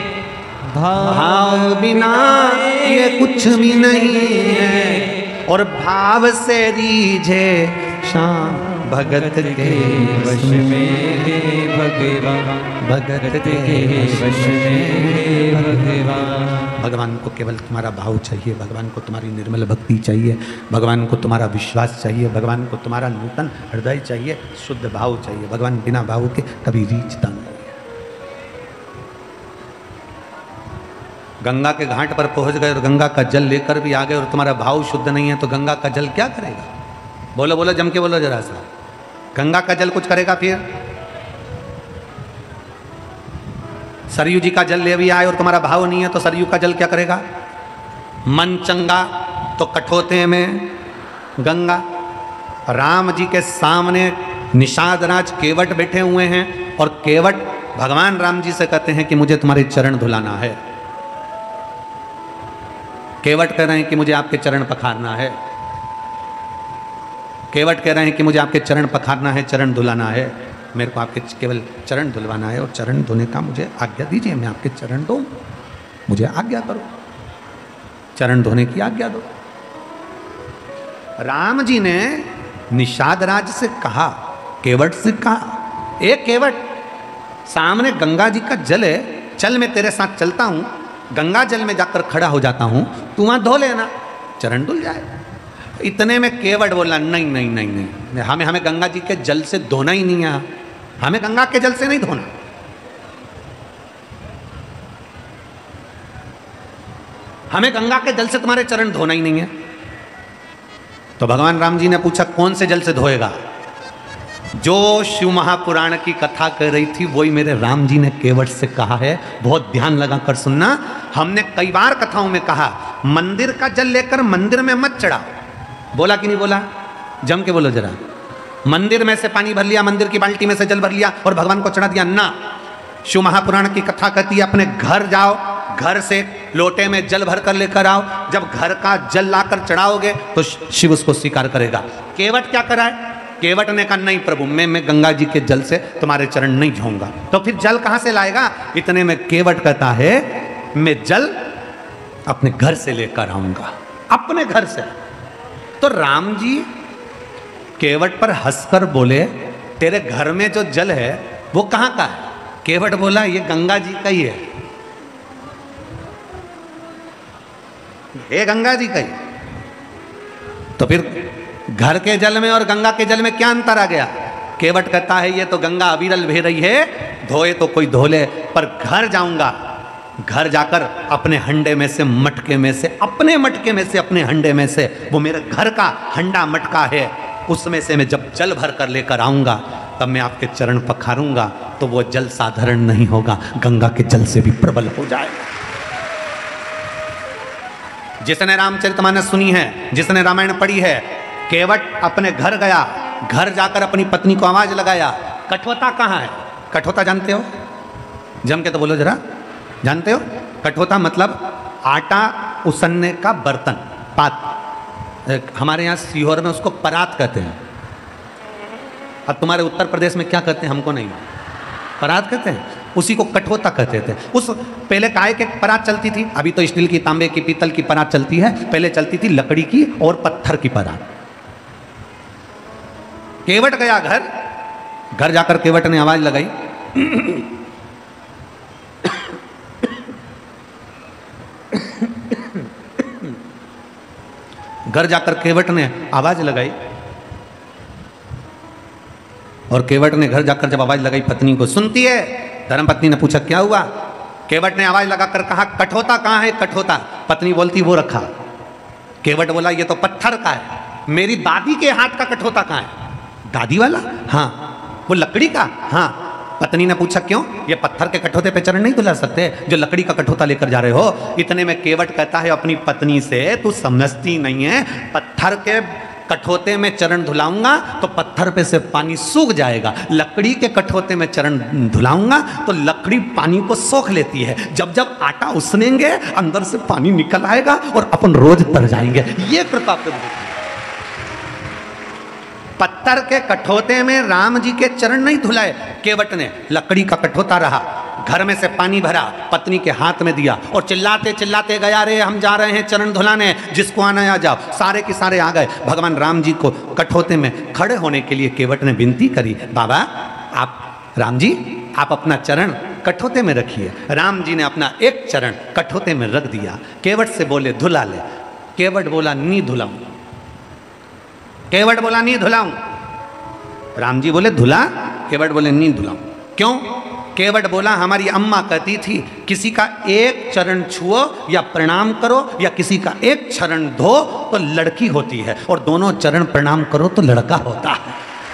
भाव बिना ये कुछ भी नहीं है, और भाव से रीझे शाम, भगत के वश में है भगवान, भगत के वश में है भगवान। भगवान को केवल तुम्हारा भाव चाहिए, भगवान को तुम्हारी निर्मल भक्ति चाहिए, भगवान को तुम्हारा विश्वास चाहिए, भगवान को तुम्हारा नूतन हृदय चाहिए, शुद्ध भाव चाहिए। भगवान बिना भाव के कभी रीझता नहीं है। गंगा के घाट पर पहुंच गए और गंगा का जल लेकर भी आ गए और तुम्हारा भाव शुद्ध नहीं है तो गंगा का जल क्या करेगा? बोलो बोलो, जम के बोलो जरा सा। गंगा का जल कुछ करेगा? फिर सरयू जी का जल ले भी आए और तुम्हारा भाव नहीं है तो सरयू का जल क्या करेगा? मन चंगा तो कठोते में गंगा। राम जी के सामने निषाद राज केवट बैठे हुए हैं और केवट भगवान राम जी से कहते हैं कि मुझे तुम्हारे चरण धुलाना है। केवट कह रहे हैं कि मुझे आपके चरण पखारना है। केवट कह रहे हैं कि मुझे आपके चरण पखारना है, चरण धुलाना है, मेरे को आपके केवल चरण धुलवाना है और चरण धोने का मुझे आज्ञा दीजिए, मैं आपके चरण दूं, मुझे आज्ञा करो, चरण धोने की आज्ञा दो। राम जी ने निषाद राज से कहा, केवट से कहा, ए केवट, सामने गंगा जी का जल है, चल मैं तेरे साथ चलता हूं, गंगा जल में जाकर खड़ा हो जाता हूं, तू वहां धो लेना, चरण धुल जाए। इतने में केवट बोला नहीं नहीं नहीं नहीं, हमें हमें गंगा जी के जल से धोना ही नहीं है, हमें गंगा के जल से नहीं धोना। हमें गंगा के जल से तुम्हारे चरण धोना ही नहीं है। तो भगवान राम जी ने पूछा कौन से जल से धोएगा? जो शिव महापुराण की कथा कर रही थी वही मेरे राम जी ने केवट से कहा है। बहुत ध्यान लगा कर सुनना। हमने कई बार कथाओं में कहा मंदिर का जल लेकर मंदिर में मत चढ़ाओ। बोला कि नहीं बोला? जम के बोलो जरा। मंदिर में से पानी भर लिया, मंदिर की बाल्टी में से जल भर लिया और भगवान को चढ़ा दिया ना। शिव महापुराण की कथा कहती है अपने घर जाओ, घर से लोटे में जल भर कर लेकर आओ। जब घर का जल लाकर चढ़ाओगे तो शिव उसको स्वीकार करेगा। केवट क्या कराए? केवट ने कहा नहीं प्रभु, मैं मैं गंगा जी के जल से तुम्हारे चरण नहीं धोऊंगा। तो फिर जल कहां से लाएगा? इतने में केवट कहता है मैं जल अपने घर से लेकर आऊंगा, अपने घर से। तो राम जी केवट पर हंसकर बोले तेरे घर में जो जल है वो कहां का है? केवट बोला ये गंगा जी का ही है, ये गंगा जी का ही। तो फिर घर के जल में और गंगा के जल में क्या अंतर आ गया? केवट कहता है ये तो गंगा अविरल बह रही है, धोए तो कोई धो ले, पर घर जाऊंगा, घर जाकर अपने हंडे में से मटके में से अपने मटके में से अपने हंडे में से, वो मेरे घर का हंडा मटका है, उसमें से मैं जब जल भर कर लेकर आऊंगा तब मैं आपके चरण पखारूंगा तो वो जल साधारण नहीं होगा, गंगा के जल से भी प्रबल हो जाएगा। जिसने रामचरितमानस सुनी है, जिसने रामायण पढ़ी है, केवट अपने घर गया, घर जाकर अपनी पत्नी को आवाज लगाया कठोता कहाँ है? कठोता जानते हो? जम के तो बोलो जरा, जानते हो? कठोता मतलब आटा उसनने का बर्तन, पात। हमारे यहाँ सीहोर में उसको परात कहते हैं। अब तुम्हारे उत्तर प्रदेश में क्या कहते हैं हमको नहीं, परात कहते हैं, उसी को कठोता कहते थे। उस पहले काय के परात चलती थी, अभी तो स्टील की, तांबे की, पीतल की परात चलती है, पहले चलती थी लकड़ी की और पत्थर की परात। केवट गया घर, घर जाकर केवट ने आवाज लगाई घर जाकर केवट ने आवाज लगाई और केवट ने घर जाकर जब आवाज लगाई पत्नी को, सुनती है? धर्मपत्नी ने पूछा क्या हुआ? केवट ने आवाज लगाकर कहा कठोता कहाँ है? कठोता। पत्नी बोलती वो रखा। केवट बोला ये तो पत्थर का है, मेरी दादी के हाथ का कठोता कहाँ है? दादी वाला? हाँ। वो लकड़ी का? हाँ। पत्नी ने पूछा क्यों? ये पत्थर के कठोते पे चरण नहीं धुला सकते जो लकड़ी का कठोता लेकर जा रहे हो? इतने में केवट कहता है अपनी पत्नी से तू समझती नहीं है, पत्थर के कठोते में चरण धुलाऊंगा तो पत्थर पे से पानी सूख जाएगा, लकड़ी के कठोते में चरण धुलाऊंगा तो लकड़ी पानी को सोख लेती है, जब जब आटा उसनेंगे अंदर से पानी निकल आएगा और अपन रोज तर जाएंगे। ये कृपा प्रभु। पत्थर के कठोते में राम जी के चरण नहीं धुलाए केवट ने, लकड़ी का कठोता रहा, घर में से पानी भरा, पत्नी के हाथ में दिया और चिल्लाते चिल्लाते गया रे हम जा रहे हैं चरण धुलाने, जिसको आना आ जाओ। सारे के सारे आ गए। भगवान राम जी को कठोते में खड़े होने के लिए केवट ने विनती करी, बाबा आप राम जी आप अपना चरण कठोते में रखिए। राम जी ने अपना एक चरण कठोते में रख दिया। केवट से बोले धुला ले। केवट बोला नहीं धुलाऊं। केवट बोला नहीं धुलाऊं। राम जी बोले धुला। केवट बोले नहीं धुलाऊं। क्यों? केवट बोला हमारी अम्मा कहती थी किसी का एक चरण छुओ या प्रणाम करो या किसी का एक चरण धो तो लड़की होती है और दोनों चरण प्रणाम करो तो लड़का होता है।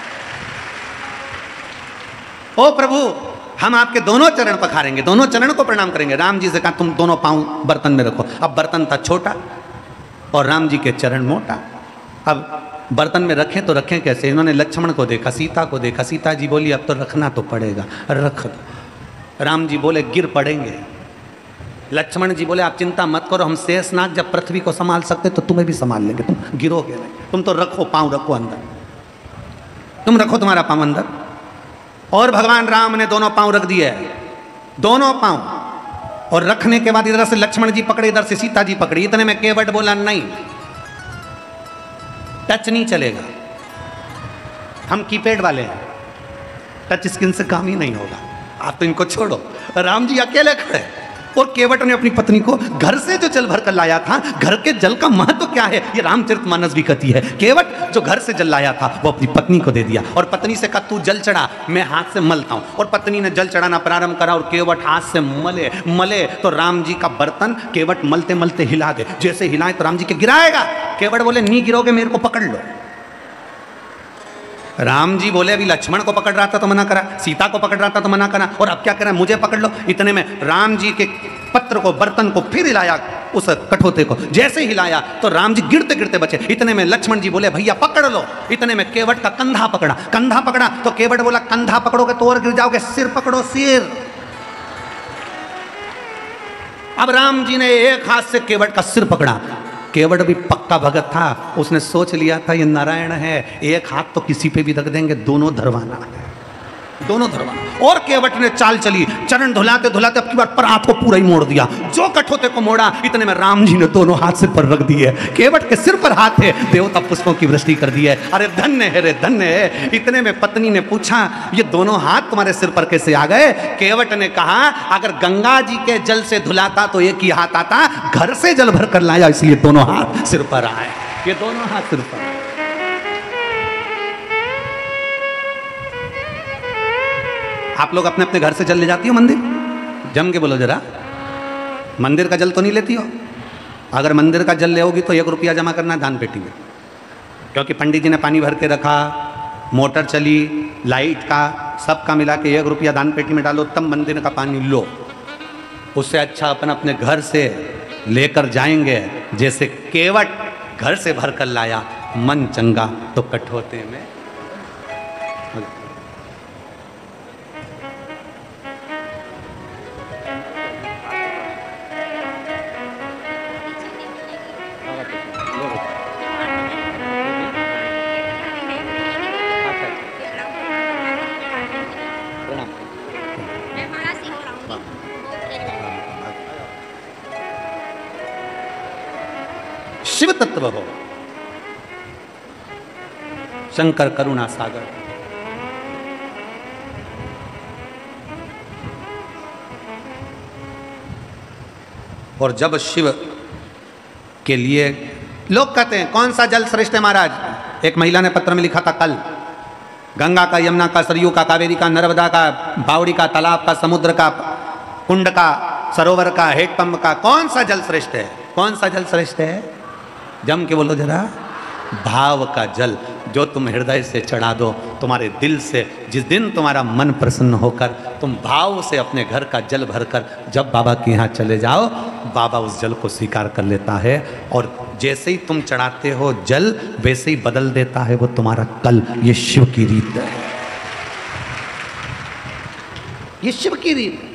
ओ प्रभु हम आपके दोनों चरण पखारेंगे, दोनों चरण को प्रणाम करेंगे। राम जी से कहा तुम दोनों पांव बर्तन में रखो। अब बर्तन था छोटा और राम जी के चरण मोटा। अब बर्तन में रखें तो रखें कैसे? इन्होंने लक्ष्मण को देखा, सीता को देखा। सीता जी बोली अब तो रखना तो पड़ेगा, रख दो। राम जी बोले गिर पड़ेंगे। लक्ष्मण जी बोले आप चिंता मत करो, हम शेषनाग जब पृथ्वी को संभाल सकते तो तुम्हें भी संभाल लेंगे, तुम गिरोगे नहीं। तुम तो रखो, पांव रखो अंदर, तुम रखो तुम्हारा पांव अंदर। और भगवान राम ने दोनों पांव रख दिए, दोनों पांव। और रखने के बाद इधर से लक्ष्मण जी पकड़े, इधर से सीता जी पकड़ी। इतने में केवट बोला नहीं टच नहीं चलेगा, हम कीपैड वाले हैं, टच स्क्रीन से काम ही नहीं होगा, आप तो इनको छोड़ो। राम जी अकेले खड़े, और केवट ने अपनी पत्नी को घर से जो जल भर कर लाया था, घर के जल का महत्व क्या है ये रामचरितमानस भी कहती है। केवट जो घर से जल लाया था वो अपनी पत्नी को दे दिया और पत्नी से कहा तू जल चढ़ा, मैं हाथ से मलता हूं। और पत्नी ने जल चढ़ाना प्रारंभ करा और केवट हाथ से मले मले तो राम जी का बर्तन केवट मलते मलते हिला दे। जैसे हिलाए तो राम जी के गिराएगा। केवट बोले नहीं गिरोगे, मेरे को पकड़ लो। राम जी बोले अभी लक्ष्मण को पकड़ रहा था तो मना करा, सीता को पकड़ रहा था तो मना करा, और अब क्या करा, मुझे पकड़ लो। इतने में राम जी के पत्र को, बर्तन को फिर हिलाया, उस कठोते को जैसे हिलाया तो राम जी गिरते गिरते बचे। इतने में लक्ष्मण जी बोले भैया पकड़ लो। इतने में केवट का कंधा पकड़ा, कंधा पकड़ा तो केवट बोला कंधा पकड़ोगे तो और गिर जाओगे, सिर पकड़ो सिर। अब राम जी ने एक हाथ से केवट का सिर पकड़ा। केवट भी पक्का भगत था, उसने सोच लिया था ये नारायण है, एक हाथ तो किसी पे भी रख देंगे, दोनों धरवाना है, दोनों धरवाना। और केवट ने चाल चली, चरण धुलाते धुलाते अब की बार पर हाथ को पूरा ही मोड़ दिया। जो कठोते को मोड़ा इतने में राम जी ने दोनों हाथ सिर पर रख दिए। केवट के सिर पर हाथ है, देवता पुष्पों की वृष्टि कर दी है। अरे धन्य है रे धन्य है। इतने में पत्नी ने पूछा ये दोनों हाथ तुम्हारे सिर पर कैसे आ गए? केवट ने कहा अगर गंगा जी के जल से धुलाता तो एक ही हाथ आता, घर से जल भर कर लाया इसलिए दोनों हाथ सिर पर आए। ये दोनों हाथ सिर पर। आप लोग अपने अपने घर से जल ले जाती हो मंदिर? जम के बोलो जरा, मंदिर का जल तो नहीं लेती हो? अगर मंदिर का जल ले होगी तो एक रुपया जमा करना दान पेटी में, क्योंकि पंडित जी ने पानी भर के रखा, मोटर चली, लाइट का सबका मिला के एक रुपया दान पेटी में डालो, तब मंदिर का पानी लो। उससे अच्छा अपन अपने घर से लेकर जाएंगे। जैसे केवट घर से भर कर लाया, मन चंगा तो कठोते में। शिव तत्व हो, शंकर करुणा सागर। और जब शिव के लिए लोग कहते हैं कौन सा जल श्रेष्ठ है महाराज? एक महिला ने पत्र में लिखा था कल, गंगा का, यमुना का, सरयू का, कावेरी का, नर्मदा का, बावड़ी का, तालाब का, समुद्र का, कुंड का, सरोवर का, हेडपंप का, कौन सा जल श्रेष्ठ है? कौन सा जल श्रेष्ठ है? जम के बोलो जरा, भाव का जल जो तुम हृदय से चढ़ा दो, तुम्हारे दिल से। जिस दिन तुम्हारा मन प्रसन्न होकर तुम भाव से अपने घर का जल भरकर जब बाबा के यहाँ चले जाओ, बाबा उस जल को स्वीकार कर लेता है और जैसे ही तुम चढ़ाते हो जल वैसे ही बदल देता है वो तुम्हारा कल। ये शिव की रीत है, ये शिव की रीत।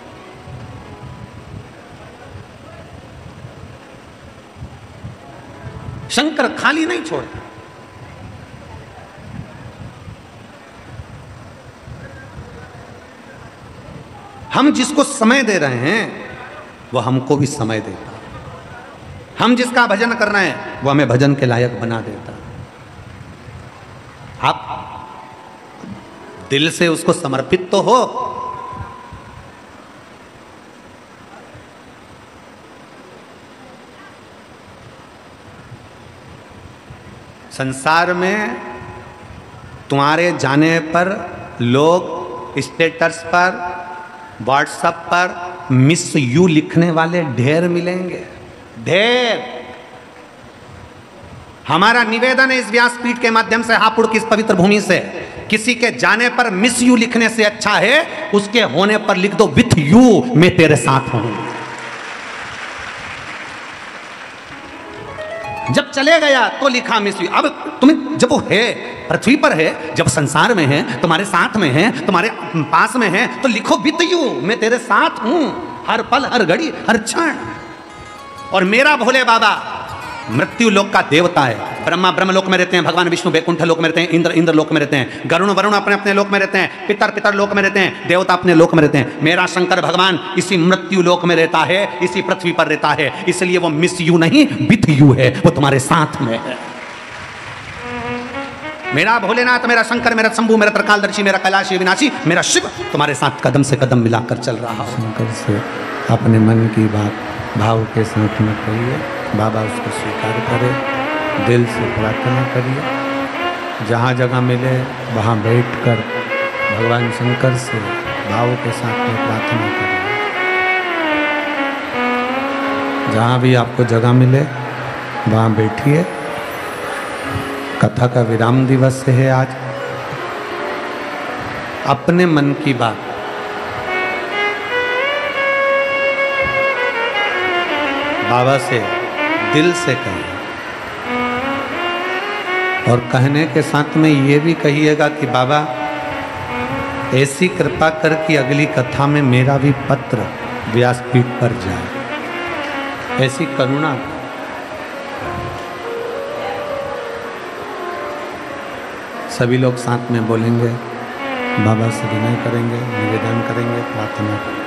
शंकर खाली नहीं छोड़ता। हम जिसको समय दे रहे हैं वो हमको भी समय देता। हम जिसका भजन करना है वो हमें भजन के लायक बना देता। आप दिल से उसको समर्पित तो हो। संसार में तुम्हारे जाने पर लोग स्टेटस पर, व्हाट्सएप पर मिस यू लिखने वाले ढेर मिलेंगे, ढेर। हमारा निवेदन है इस व्यासपीठ के माध्यम से, हापुड़ की इस पवित्र भूमि से, किसी के जाने पर मिस यू लिखने से अच्छा है उसके होने पर लिख दो विथ यू मैं तेरे साथ हूं। जब चले गया तो लिखा मिस यू। अब तुम्हें जब वो है, पृथ्वी पर है, जब संसार में है, तुम्हारे साथ में है, तुम्हारे पास में है, तो लिखो विथ यू मैं तेरे साथ हूं हर पल, हर घड़ी, हर क्षण। और मेरा भोले बाबा मृत्यु लोक का देवता है। ब्रह्मा ब्रह्म लोक में रहते हैं, भगवान विष्णु बैकुंठ लोक में रहते हैं, इंद्र इंद्र लोक में रहते हैं, गरुण वरुण अपने अपने लोक में रहते हैं, पितर पितर लोक में रहते हैं, देवता अपने लोक में रहते हैं। मेरा शंकर भगवान इसी मृत्यु लोक में रहता है, इसी पृथ्वी पर रहता है। इसलिए वो मिस यू नहीं विथ यू है, वो तुम्हारे साथ में है। मेरा भोलेनाथ, मेरा शंकर, मेरा शंभू, मेरा त्रिकालदर्शी, मेरा कैलाशी विनाशी, मेरा शिव तुम्हारे साथ कदम से कदम मिलाकर चल रहा है। अपने मन की बात भाव के साथ में कहिए, बाबा उसको स्वीकार करे। दिल से प्रार्थना करिए, जहाँ जगह मिले वहाँ बैठकर भगवान शंकर से भाव के साथ में प्रार्थना करिए। जहाँ भी आपको जगह मिले वहाँ बैठिए। कथा का विराम दिवस है आज। अपने मन की बात बाबा से दिल से कहिए, और कहने के साथ में ये भी कहिएगा कि बाबा ऐसी कृपा कर कि अगली कथा में मेरा भी पत्र व्यासपीठ पर जाए, ऐसी करुणा। सभी लोग साथ में बोलेंगे, बाबा से विनय करेंगे, निवेदन करेंगे, प्रार्थना करेंगे।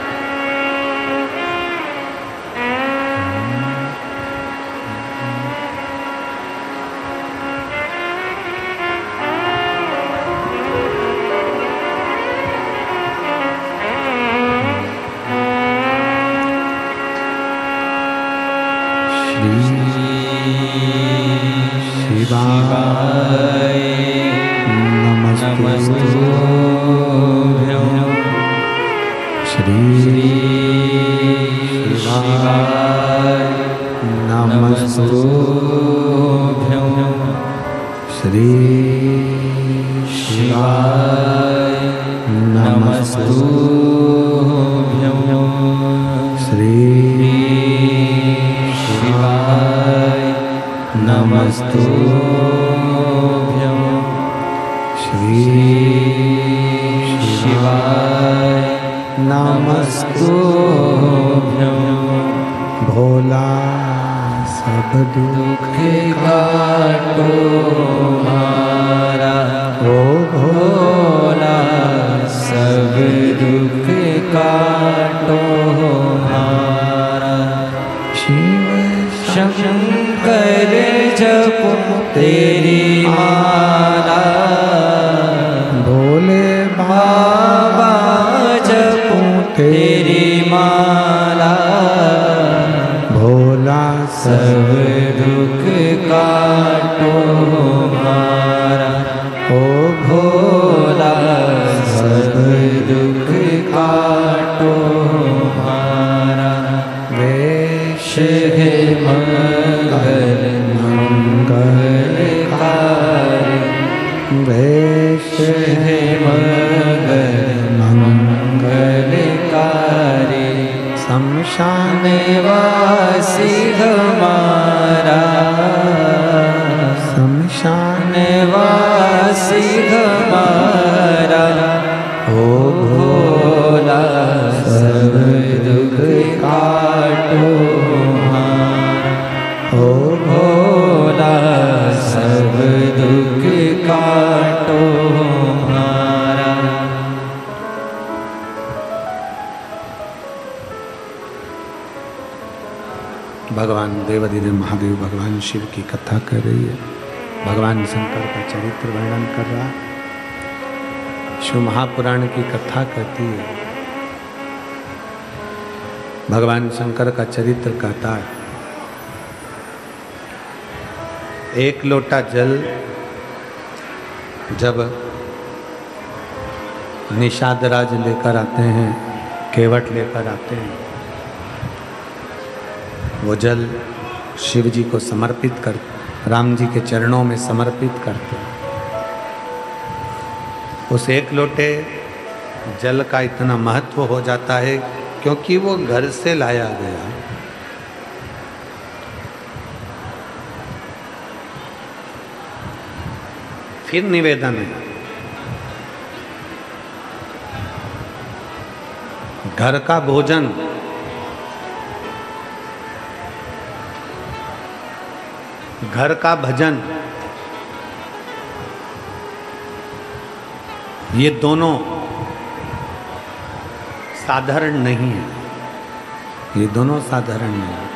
भगवान देवाधिदेव महादेव भगवान शिव की कथा कर रही है। भगवान शंकर का चरित्र वर्णन कर रहा है। शिव महापुराण की कथा कहती है, भगवान शंकर का चरित्र कहता है, एक लोटा जल जब निषादराज लेकर आते हैं, केवट लेकर आते हैं, वो जल शिव जी को समर्पित कर, राम जी के चरणों में समर्पित करते हैं। उस एक लोटे जल का इतना महत्व हो जाता है क्योंकि वो घर से लाया गया। फिर निवेदन है, घर का भोजन घर का भजन, ये दोनों साधारण नहीं है। ये दोनों साधारण नहीं है।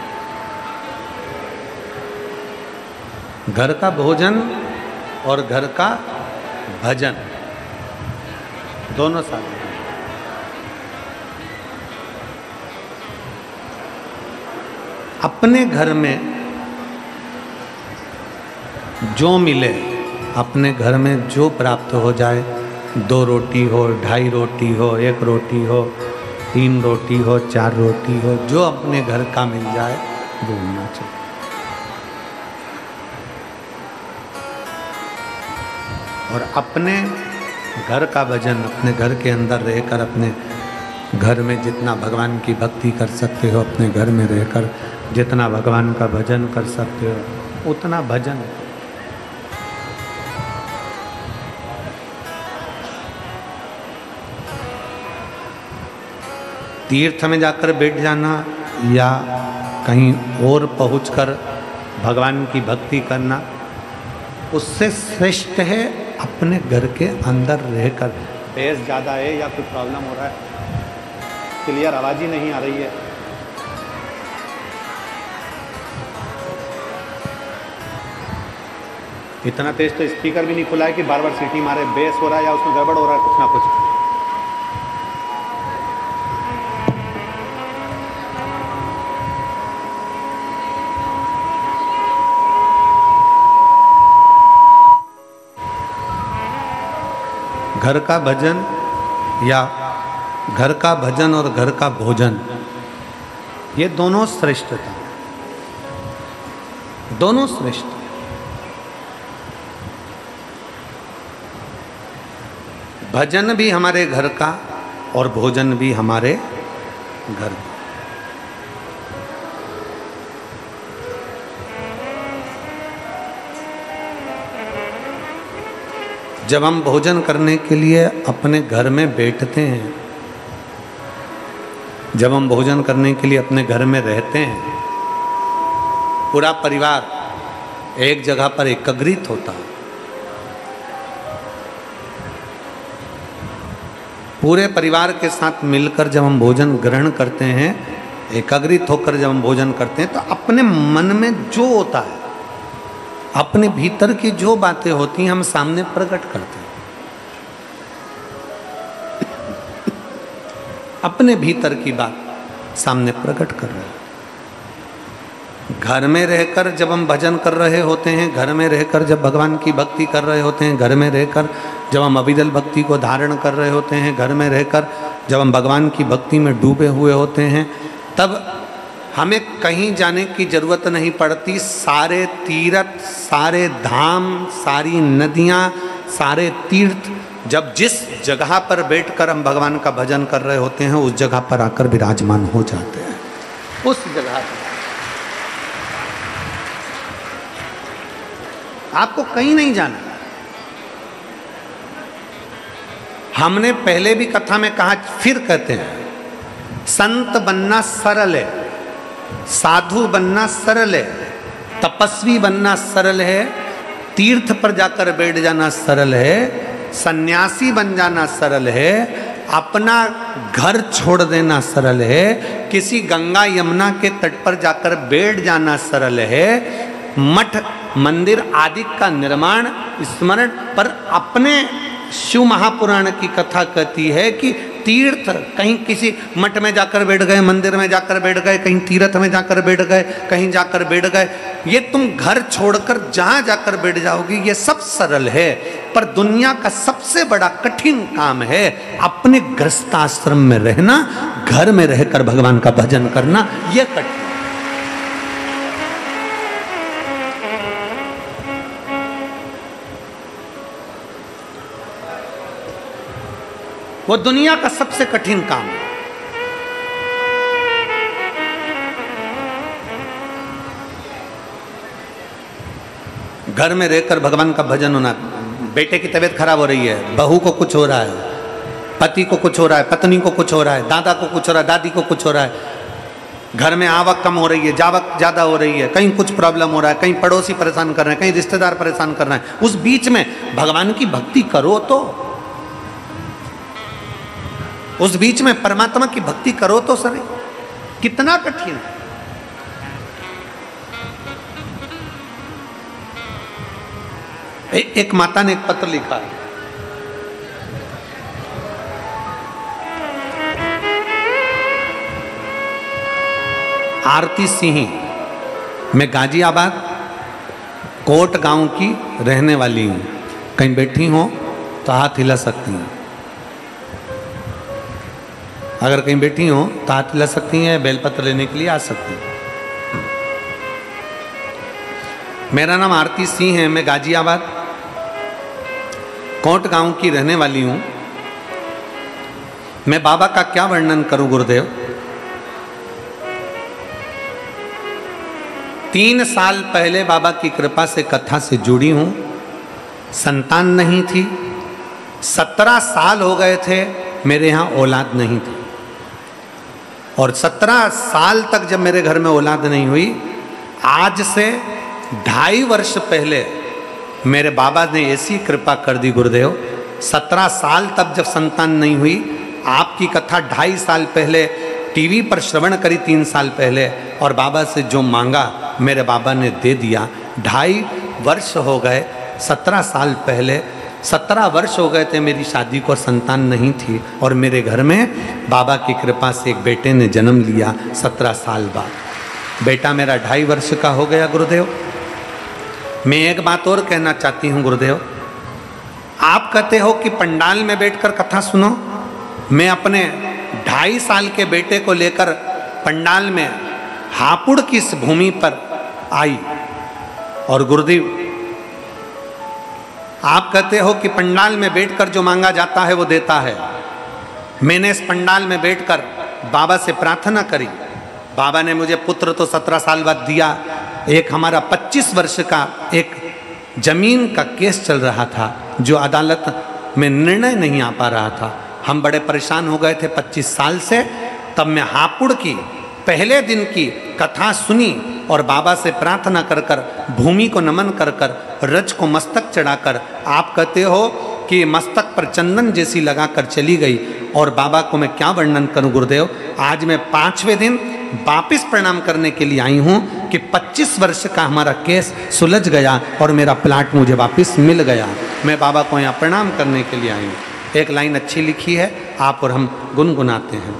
घर का भोजन और घर का भजन दोनों साधारण। अपने घर में जो मिले, अपने घर में जो प्राप्त हो जाए, दो रोटी हो, ढाई रोटी हो, एक रोटी हो, तीन रोटी हो, चार रोटी हो, जो अपने घर का मिल जाए वो होना चाहिए। और अपने घर का भजन, अपने घर के अंदर रहकर अपने घर में जितना भगवान की भक्ति कर सकते हो, अपने घर में रहकर जितना भगवान का भजन कर सकते हो उतना भजन। तीर्थ में जाकर बैठ जाना या कहीं और पहुंचकर भगवान की भक्ति करना, उससे श्रेष्ठ है अपने घर के अंदर रहकर। बेस ज़्यादा है या कोई प्रॉब्लम हो रहा है? क्लियर आवाज़ ही नहीं आ रही है। इतना तेज तो स्पीकर भी नहीं खुला है कि बार बार सीटी मारे। बेस हो रहा है या उसमें गड़बड़ हो रहा है कुछ ना कुछ। घर का भजन या घर का भजन और घर का भोजन, ये दोनों श्रेष्ठता, दोनों श्रेष्ठ। भजन भी हमारे घर का और भोजन भी हमारे घर का। जब हम भोजन करने के लिए अपने घर में बैठते हैं, जब हम भोजन करने के लिए अपने घर में रहते हैं, पूरा परिवार एक जगह पर एकत्रित होता है। पूरे परिवार के साथ मिलकर जब हम भोजन ग्रहण करते हैं, एकत्रित होकर जब हम भोजन करते हैं, तो अपने मन में जो होता है, अपने भीतर की जो बातें होती हैं, हम सामने प्रकट करते हैं। अपने भीतर की बात सामने प्रकट कर रहे हैं। घर में रहकर जब हम भजन कर रहे होते हैं, घर में रहकर जब भगवान की भक्ति कर रहे होते हैं, घर में रहकर जब हम अविरल भक्ति को धारण कर रहे होते हैं, घर में रहकर जब हम भगवान की भक्ति में डूबे हुए होते हैं, तब हमें कहीं जाने की जरूरत नहीं पड़ती। सारे तीर्थ, सारे धाम, सारी नदियाँ, सारे तीर्थ जब जिस जगह पर बैठकर हम भगवान का भजन कर रहे होते हैं, उस जगह पर आकर विराजमान हो जाते हैं। उस जगह पर आपको कहीं नहीं जाना। हमने पहले भी कथा में कहा, फिर कहते हैं, संत बनना सरल है, साधु बनना सरल है, तपस्वी बनना सरल है, तीर्थ पर जाकर बैठ जाना सरल है, सन्यासी बन जाना सरल है, अपना घर छोड़ देना सरल है, किसी गंगा यमुना के तट पर जाकर बैठ जाना सरल है, मठ मंदिर आदि का निर्माण स्मरण पर। अपने शिव महापुराण की कथा कहती है कि तीर्थ, कहीं किसी मठ में जाकर बैठ गए, मंदिर में जाकर बैठ गए, कहीं तीर्थ में जाकर बैठ गए, कहीं जाकर बैठ गए, ये तुम घर छोड़कर जहां जाकर बैठ जाओगी, ये सब सरल है। पर दुनिया का सबसे बड़ा कठिन काम है अपने गृहस्थाश्रम में रहना, घर में रहकर भगवान का भजन करना, यह कठिन। वो दुनिया का सबसे कठिन काम है। घर में रहकर भगवान का भजन होना। बेटे की तबीयत खराब हो रही है, बहू को कुछ हो रहा है, पति को कुछ हो रहा है, पत्नी को कुछ हो रहा है, दादा को कुछ हो रहा है, दादी को कुछ हो रहा है, घर में आवक कम हो रही है, जावक ज़्यादा हो रही है, कहीं कुछ प्रॉब्लम हो रहा है, कहीं पड़ोसी परेशान कर रहे हैं, कहीं रिश्तेदार परेशान कर रहे हैं। उस बीच में भगवान की भक्ति करो तो, उस बीच में परमात्मा की भक्ति करो तो सर, कितना कठिन है। ए, एक माता ने एक पत्र लिखा है, आरती सिंह मैं गाजियाबाद कोट गांव की रहने वाली हूँ। कहीं बैठी हो तो हाथ हिला सकती हैं। अगर कहीं बैठी हो तो हाथ हिला सकती हैं, बेलपत्र लेने के लिए आ सकती हैं। मेरा नाम आरती सिंह है। मैं गाजियाबाद कोट गांव की रहने वाली हूँ। मैं बाबा का क्या वर्णन करूं गुरुदेव। तीन साल पहले बाबा की कृपा से कथा से जुड़ी हूं। संतान नहीं थी। सत्रह साल हो गए थे मेरे यहाँ औलाद नहीं थी। और सत्रह साल तक जब मेरे घर में औलाद नहीं हुई, आज से ढाई वर्ष पहले मेरे बाबा ने ऐसी कृपा कर दी गुरुदेव। सत्रह साल तक जब संतान नहीं हुई, आपकी कथा ढाई साल पहले टीवी पर श्रवण करी, तीन साल पहले, और बाबा से जो मांगा मेरे बाबा ने दे दिया। ढाई वर्ष हो गए। सत्रह साल पहले सत्रह वर्ष हो गए थे मेरी शादी को, संतान नहीं थी, और मेरे घर में बाबा की कृपा से एक बेटे ने जन्म लिया सत्रह साल बाद। बेटा मेरा ढाई वर्ष का हो गया गुरुदेव। मैं एक बात और कहना चाहती हूँ गुरुदेव। आप कहते हो कि पंडाल में बैठकर कथा सुनो। मैं अपने ढाई साल के बेटे को लेकर पंडाल में हापुड़ की इस भूमि पर आई, और गुरुदेव आप कहते हो कि पंडाल में बैठकर जो मांगा जाता है वो देता है। मैंने इस पंडाल में बैठकर बाबा से प्रार्थना करी। बाबा ने मुझे पुत्र तो सत्रह साल बाद दिया। एक हमारा पच्चीस वर्ष का एक जमीन का केस चल रहा था, जो अदालत में निर्णय नहीं आ पा रहा था। हम बड़े परेशान हो गए थे पच्चीस साल से। तब मैं हापुड़ की पहले दिन की कथा सुनी और बाबा से प्रार्थना कर कर, भूमि को नमन कर कर, रज को मस्तक चढ़ाकर, आप कहते हो कि मस्तक पर चंदन जैसी लगाकर चली गई। और बाबा को मैं क्या वर्णन करूं गुरुदेव। आज मैं पांचवें दिन वापिस प्रणाम करने के लिए आई हूं कि पच्चीस वर्ष का हमारा केस सुलझ गया और मेरा प्लाट मुझे वापस मिल गया। मैं बाबा को यहाँ प्रणाम करने के लिए आई हूँ। एक लाइन अच्छी लिखी है, आप और हम गुनगुनाते हैं।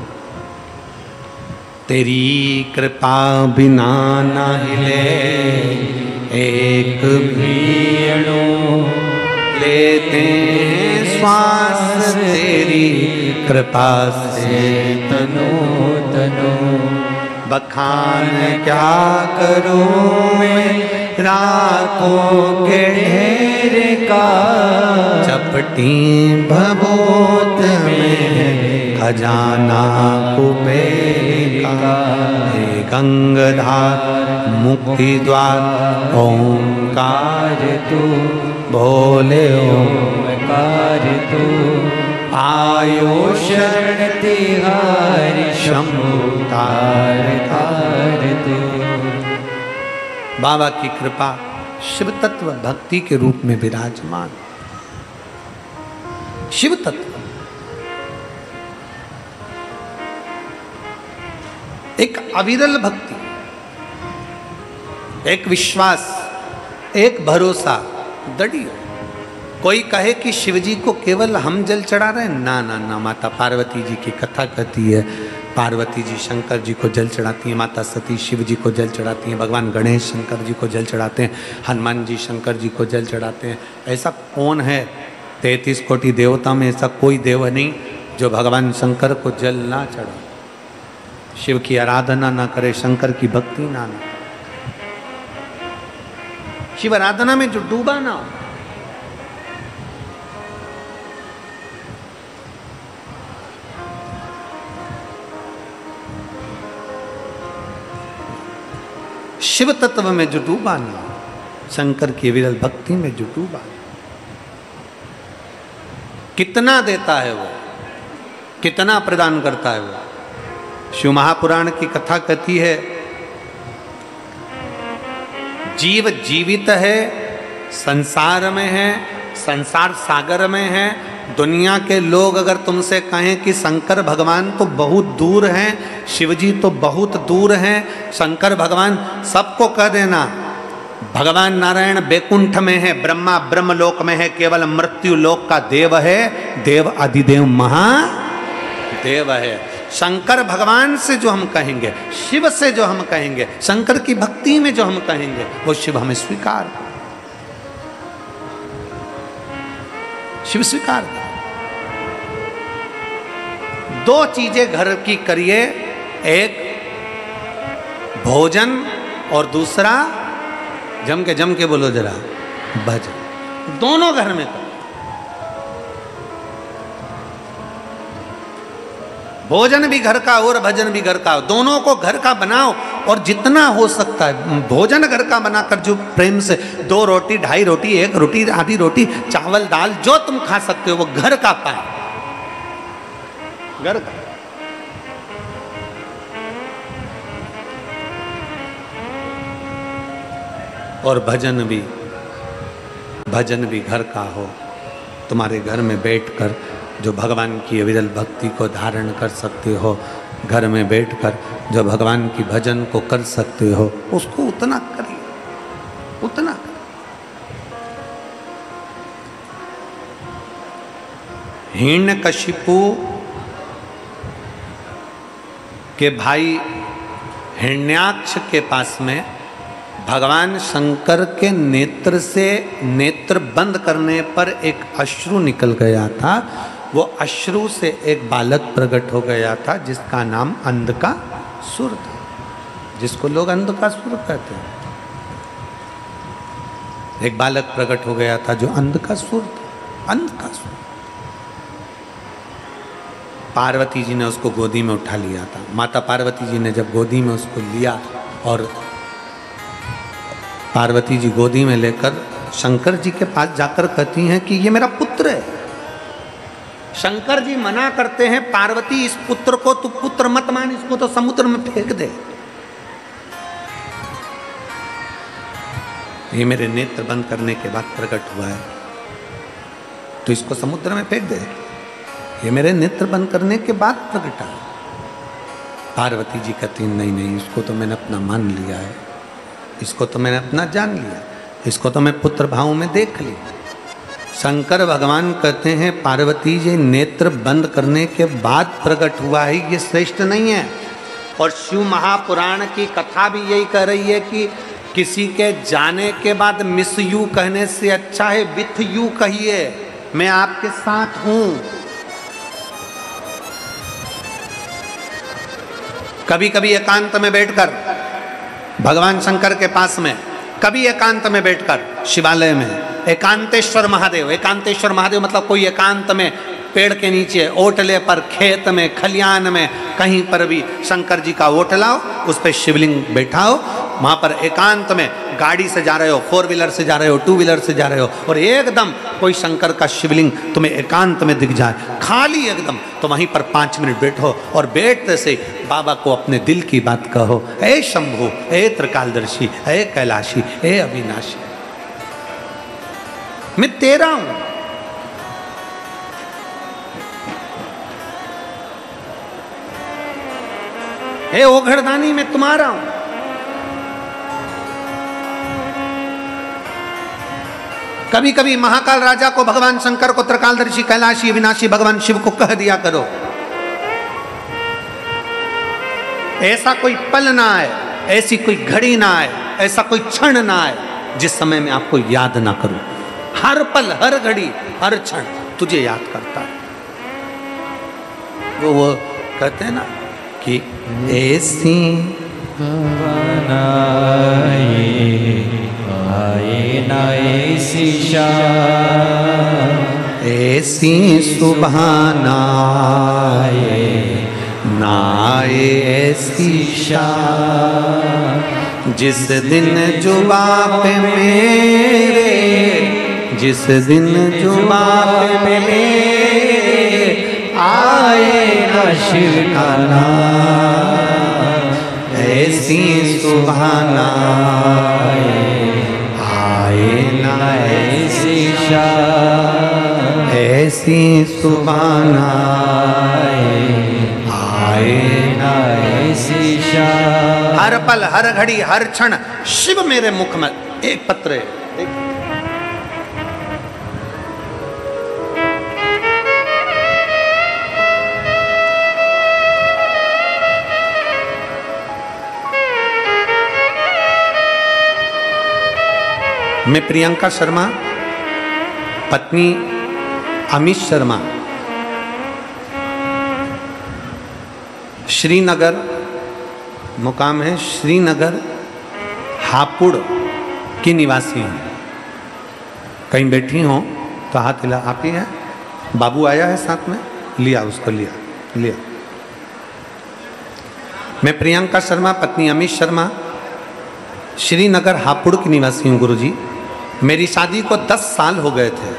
तेरी कृपा बिना ना हिले एक भी अणु, लेते हैं श्वास तेरी कृपा से तनो तनो। बखान क्या करूं मैं रातों के ढेर का, चपटी भभूत में खजाना कुबेर का। हे गंगाधार मुक्ति द्वार ओंकार तू, भोले ओंकार तू। आयो शरण तिहारी शंभु तार तार तू। बाबा की कृपा शिव तत्व भक्ति के रूप में विराजमान। शिव तत्व एक अविरल भक्ति, एक विश्वास, एक भरोसा। दृढ़ कोई कहे कि शिव जी को केवल हम जल चढ़ा रहे हैं, ना ना ना, माता पार्वती जी की कथा कहती है। पार्वती जी शंकर जी को जल चढ़ाती हैं, माता सती शिव जी को जल चढ़ाती हैं, भगवान गणेश शंकर जी को जल चढ़ाते हैं, हनुमान जी शंकर जी को जल चढ़ाते हैं। ऐसा कौन है तैंतीस कोटि देवता में ऐसा कोई देव नहीं जो भगवान शंकर को जल ना चढ़ा, शिव की आराधना ना करे, शंकर की भक्ति ना ना, शिव आराधना में जो डूबा ना हो। शिव तत्व में जो डूबा ना, शंकर की विरल भक्ति में जो डूबा, कितना देता है वो, कितना प्रदान करता है वो। शिव महापुराण की कथा कहती है, जीव जीवित है, संसार में है, संसार सागर में है। दुनिया के लोग अगर तुमसे कहें कि शंकर भगवान तो बहुत दूर हैं, शिव जी तो बहुत दूर हैं, शंकर भगवान, सबको कह देना भगवान नारायण बैकुंठ में है, ब्रह्मा ब्रह्मलोक में है, केवल मृत्यु लोक का देव है, देव अधिदेव महादेव है। शंकर भगवान से जो हम कहेंगे, शिव से जो हम कहेंगे, शंकर की भक्ति में जो हम कहेंगे, वो शिव हमें स्वीकार कर, शिव स्वीकार कर। दो चीजें घर की करिए, एक भोजन और दूसरा जम के जम के बोलो जरा भजन। दोनों घर में करो। भोजन भी घर का और भजन भी घर का, दोनों को घर का बनाओ। और जितना हो सकता है भोजन घर का बनाकर जो प्रेम से दो रोटी, ढाई रोटी, एक रोटी, आधी रोटी, चावल दाल जो तुम खा सकते हो वो घर का पाए, घर का। और भजन भी, भजन भी घर का हो। तुम्हारे घर में बैठकर जो भगवान की अविरल भक्ति को धारण कर सकते हो, घर में बैठकर जो भगवान की भजन को कर सकते हो, उसको उतना करिए, उतना करिए। हिरण्यकशिपु के भाई हिरण्याक्ष के पास में भगवान शंकर के नेत्र से नेत्र बंद करने पर एक अश्रु निकल गया था। वो अश्रु से एक बालक प्रकट हो गया था जिसका नाम अंधकासुर था, जिसको लोग अंधकासुर कहते हैं। एक बालक प्रकट हो गया था जो अंधकासुर था, अंधकासुर। पार्वती जी ने उसको गोदी में उठा लिया था। माता पार्वती जी ने जब गोदी में उसको लिया और पार्वती जी गोदी में लेकर शंकर जी के पास जाकर कहती हैं कि ये मेरा पुत्र है। शंकर जी मना करते हैं, पार्वती इस पुत्र को तू पुत्र मत मान, इसको तो समुद्र में फेंक दे। ये मेरे नेत्र बंद करने के बाद प्रकट हुआ है, तो इसको समुद्र में फेंक दे। ये मेरे नेत्र बंद करने के बाद प्रकटा। पार्वती जी कहती नहीं नहीं, इसको तो मैंने अपना मान लिया है, इसको तो मैंने अपना जान लिया, इसको तो मैं पुत्र भाव में देख लिया। शंकर भगवान कहते हैं पार्वती जी नेत्र बंद करने के बाद प्रकट हुआ है, ये श्रेष्ठ नहीं है। और शिव महापुराण की कथा भी यही कह रही है कि किसी के जाने के बाद मिस यू कहने से अच्छा है विथ यू कहिए, मैं आपके साथ हूं। कभी कभी एकांत में बैठकर भगवान शंकर के पास में, कभी एकांत में बैठकर शिवालय में, एकांतेश्वर महादेव, एकांतेश्वर महादेव मतलब कोई एकांत में पेड़ के नीचे, ओटले पर, खेत में, खलियान में, कहीं पर भी शंकर जी का ओटलाओ, उस पर शिवलिंग बैठाओ। वहाँ पर एकांत में गाड़ी से जा रहे हो, फोर व्हीलर से जा रहे हो, टू व्हीलर से जा रहे हो, और एकदम कोई शंकर का शिवलिंग तुम्हें एकांत में दिख जाए, खाली एकदम, तो वहीं पर पाँच मिनट बैठो और बैठते से बाबा को अपने दिल की बात कहो, ए शंभु, ए त्रिकालदर्शी, ए कैलाशी, ए अविनाशी, मैं तेरा हूं। हे ओघड़दानी, मैं तुम्हारा हूं। कभी कभी महाकाल राजा को, भगवान शंकर को त्रिकालदर्शी, कैलाशी, अविनाशी भगवान शिव को कह दिया करो। ऐसा कोई पल ना आए, ऐसी कोई घड़ी ना आए, ऐसा कोई क्षण ना आए जिस समय में आपको याद ना करूं। हर पल, हर घड़ी, हर क्षण तुझे याद करता है। वो वो कहते हैं ना कि ऐसी आए ना ऐसी शाम, ऐसी सुबह नाए, नाए ऐसी शाम, जिस दिन जुबा पे मेरे, जिस दिन जुबा पे मेरे आए ना शिव का नाम, ऐसी सुबह नाए, आए ना ऐसी शाम, ऐसी सुबह नाए, आए ना ऐसी शाम। हर पल, हर घड़ी, हर क्षण शिव मेरे मुख में। एक पत्र है, एक मैं प्रियंका शर्मा, पत्नी अमित शर्मा, श्रीनगर, मुकाम है श्रीनगर हापुड़ की निवासी हूँ। कहीं बैठी हो तो हाथ हिला। आप ही है? बाबू आया है साथ में? लिया उसको, लिया लिया। मैं प्रियंका शर्मा, पत्नी अमित शर्मा, श्रीनगर हापुड़ की निवासी हूँ गुरुजी। मेरी शादी को दस साल हो गए थे।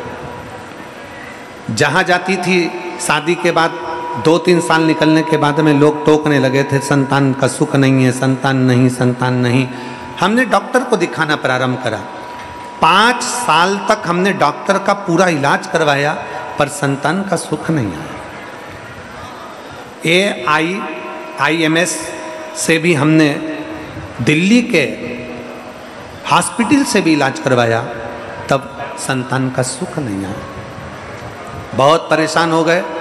जहाँ जाती थी शादी के बाद दो तीन साल निकलने के बाद में लोग टोकने लगे थे, संतान का सुख नहीं है, संतान नहीं, संतान नहीं। हमने डॉक्टर को दिखाना प्रारंभ करा। पाँच साल तक हमने डॉक्टर का पूरा इलाज करवाया पर संतान का सुख नहीं आया। ए आई आई एम एस से भी हमने दिल्ली के हॉस्पिटल से भी इलाज करवाया, तब संतान का सुख नहीं आया। बहुत परेशान हो गए।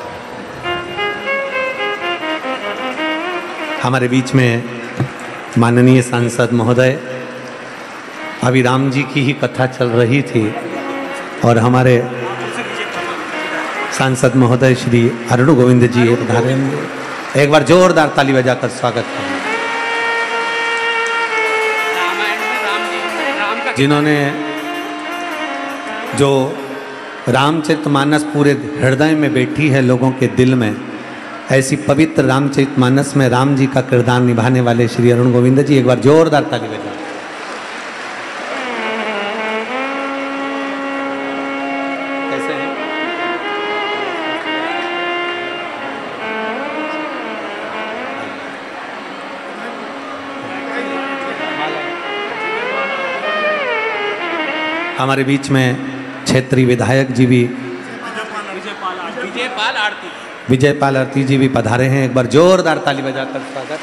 हमारे बीच में माननीय सांसद महोदय, अभी राम जी की ही कथा चल रही थी और हमारे सांसद महोदय श्री अरुण गोविंद जी पधारे। एक बार जोरदार ताली बजाकर स्वागत करें, जिन्होंने जो रामचरितमानस पूरे हृदय में बैठी है लोगों के दिल में, ऐसी पवित्र रामचरितमानस में राम जी का किरदार निभाने वाले श्री अरुण गोविंद जी, एक बार जोरदार ताली बजाएं। कैसे हैं? हमारे बीच में क्षेत्रीय विधायक जी भी विजयपाल आरती विजयपाल आरती जी भी पधारे हैं। एक बार जोरदार ताली बजाकर स्वागत।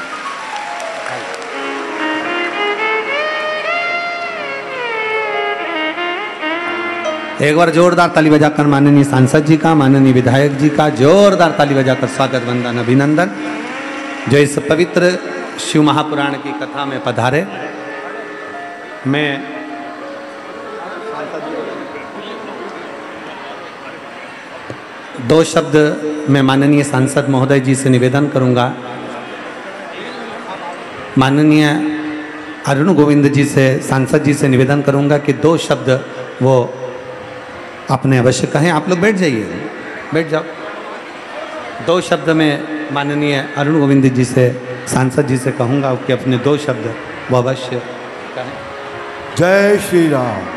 एक बार जोरदार ताली बजाकर माननीय सांसद जी का, माननीय विधायक जी का जोरदार ताली बजाकर स्वागत, वंदन, अभिनंदन, जो इस पवित्र शिव महापुराण की कथा में पधारे। मैं दो शब्द मैं माननीय सांसद महोदय जी से निवेदन करूंगा। माननीय अरुण गोविंद जी से, सांसद जी से निवेदन करूंगा कि दो शब्द वो अपने अवश्य कहें। आप लोग बैठ जाइए, बैठ जाओ। दो शब्द में माननीय अरुण गोविंद जी से, सांसद जी से कहूंगा कि अपने दो शब्द वो अवश्य कहें। जय श्री राम,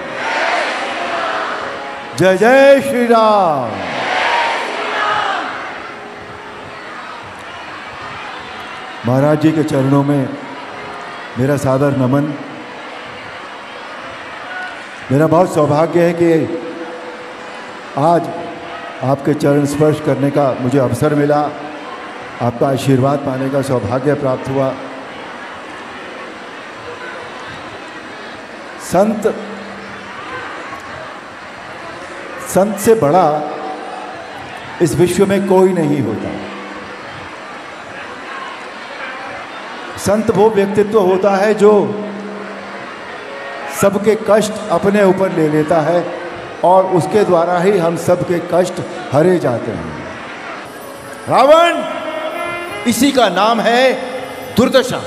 जय जय श्री राम। महाराज जी के चरणों में मेरा सादर नमन। मेरा बहुत सौभाग्य है कि आज आपके चरण स्पर्श करने का मुझे अवसर मिला, आपका आशीर्वाद पाने का सौभाग्य प्राप्त हुआ। संत संत से बड़ा इस विश्व में कोई नहीं होता। संत वो व्यक्तित्व होता है जो सबके कष्ट अपने ऊपर ले लेता है और उसके द्वारा ही हम सबके कष्ट हरे जाते हैं। रावण, इसी का नाम है दुर्दशा।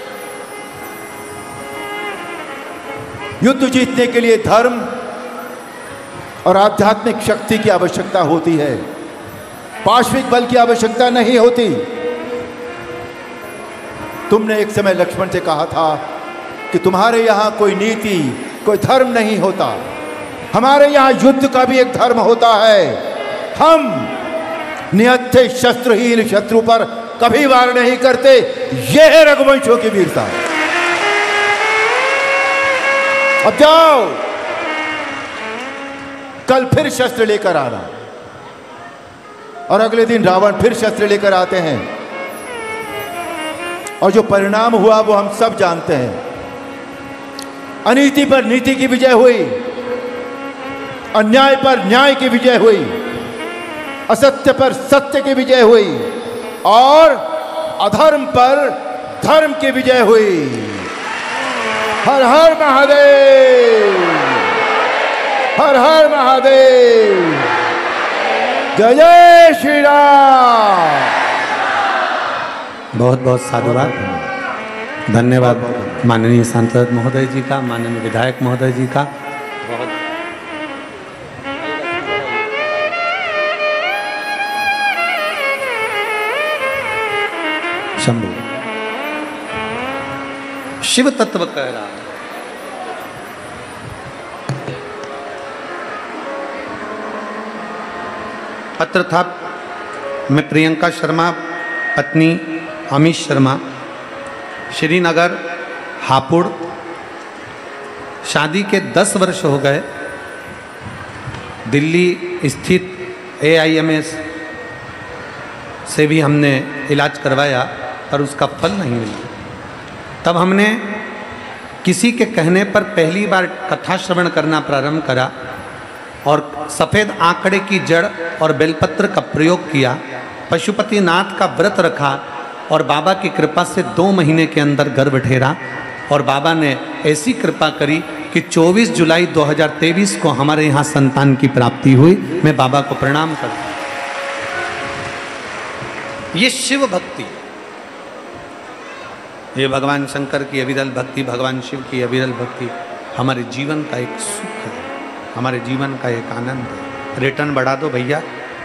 युद्ध जीतने के लिए धर्म और आध्यात्मिक शक्ति की आवश्यकता होती है, पाश्विक बल की आवश्यकता नहीं होती। तुमने एक समय लक्ष्मण से कहा था कि तुम्हारे यहाँ कोई नीति, कोई धर्म नहीं होता, हमारे यहाँ युद्ध का भी एक धर्म होता है। हम निहत्थे शस्त्रहीन शत्रु पर कभी वार नहीं करते। यह है रघुवंशों की वीरता। अब जाओ, कल फिर शस्त्र लेकर आना। और अगले दिन रावण फिर शस्त्र लेकर आते हैं और जो परिणाम हुआ वो हम सब जानते हैं। अनीति पर नीति की विजय हुई, अन्याय पर न्याय की विजय हुई, असत्य पर सत्य की विजय हुई और अधर्म पर धर्म की विजय हुई। हर हर महादेव। हर महादेव। जय जय श्री राम। बहुत बहुत साधुवाद, धन्यवाद माननीय सांसद महोदय जी का, माननीय विधायक महोदय जी का। बहुत शंभु शिव तत्व कह रहा है। पत्र था, मैं प्रियंका शर्मा पत्नी अमित शर्मा, श्रीनगर हापुड़। शादी के दस वर्ष हो गए। दिल्ली स्थित ए आई एम एस से भी हमने इलाज करवाया पर उसका फल नहीं मिला। तब हमने किसी के कहने पर पहली बार कथा श्रवण करना प्रारंभ करा और सफ़ेद आंकड़े की जड़ और बेलपत्र का प्रयोग किया। पशुपतिनाथ का व्रत रखा और बाबा की कृपा से दो महीने के अंदर गर्भ ठहरा और बाबा ने ऐसी कृपा करी कि चौबीस जुलाई दो हज़ार तेईस को हमारे यहाँ संतान की प्राप्ति हुई। मैं बाबा को प्रणाम करता हूँ। ये शिव भक्ति, ये भगवान शंकर की अविरल भक्ति, भगवान शिव की अविरल भक्ति हमारे जीवन का एक सुख है, हमारे जीवन का एक आनंद है। रिटर्न बढ़ा दो भैया।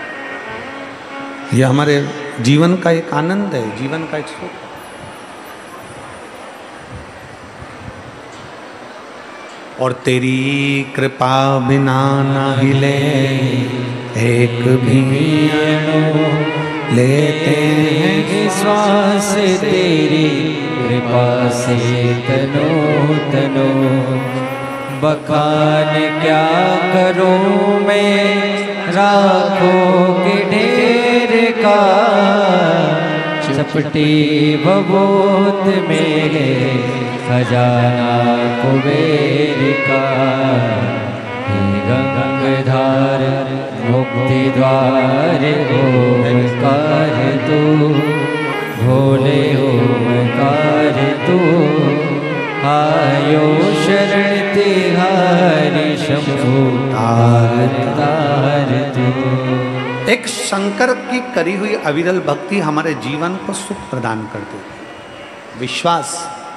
ये हमारे जीवन का एक आनंद है, जीवन का एक सुख है। और तेरी कृपा बिना ना हिले एक भी लेते हैं श्वास, तेरी कृपा से तनो तनो। बखान क्या करूं मैं राखों के ढेर का, चपटी बबूत मेरे खजाना कुबेर का। गंगाधार मुक्ति द्वार ओमकार तू, भोले ओमकार तू। आयो शरण तिहारी शंभु तार तार तू। एक शंकर की करी हुई अविरल भक्ति हमारे जीवन को सुख प्रदान करती है। विश्वास।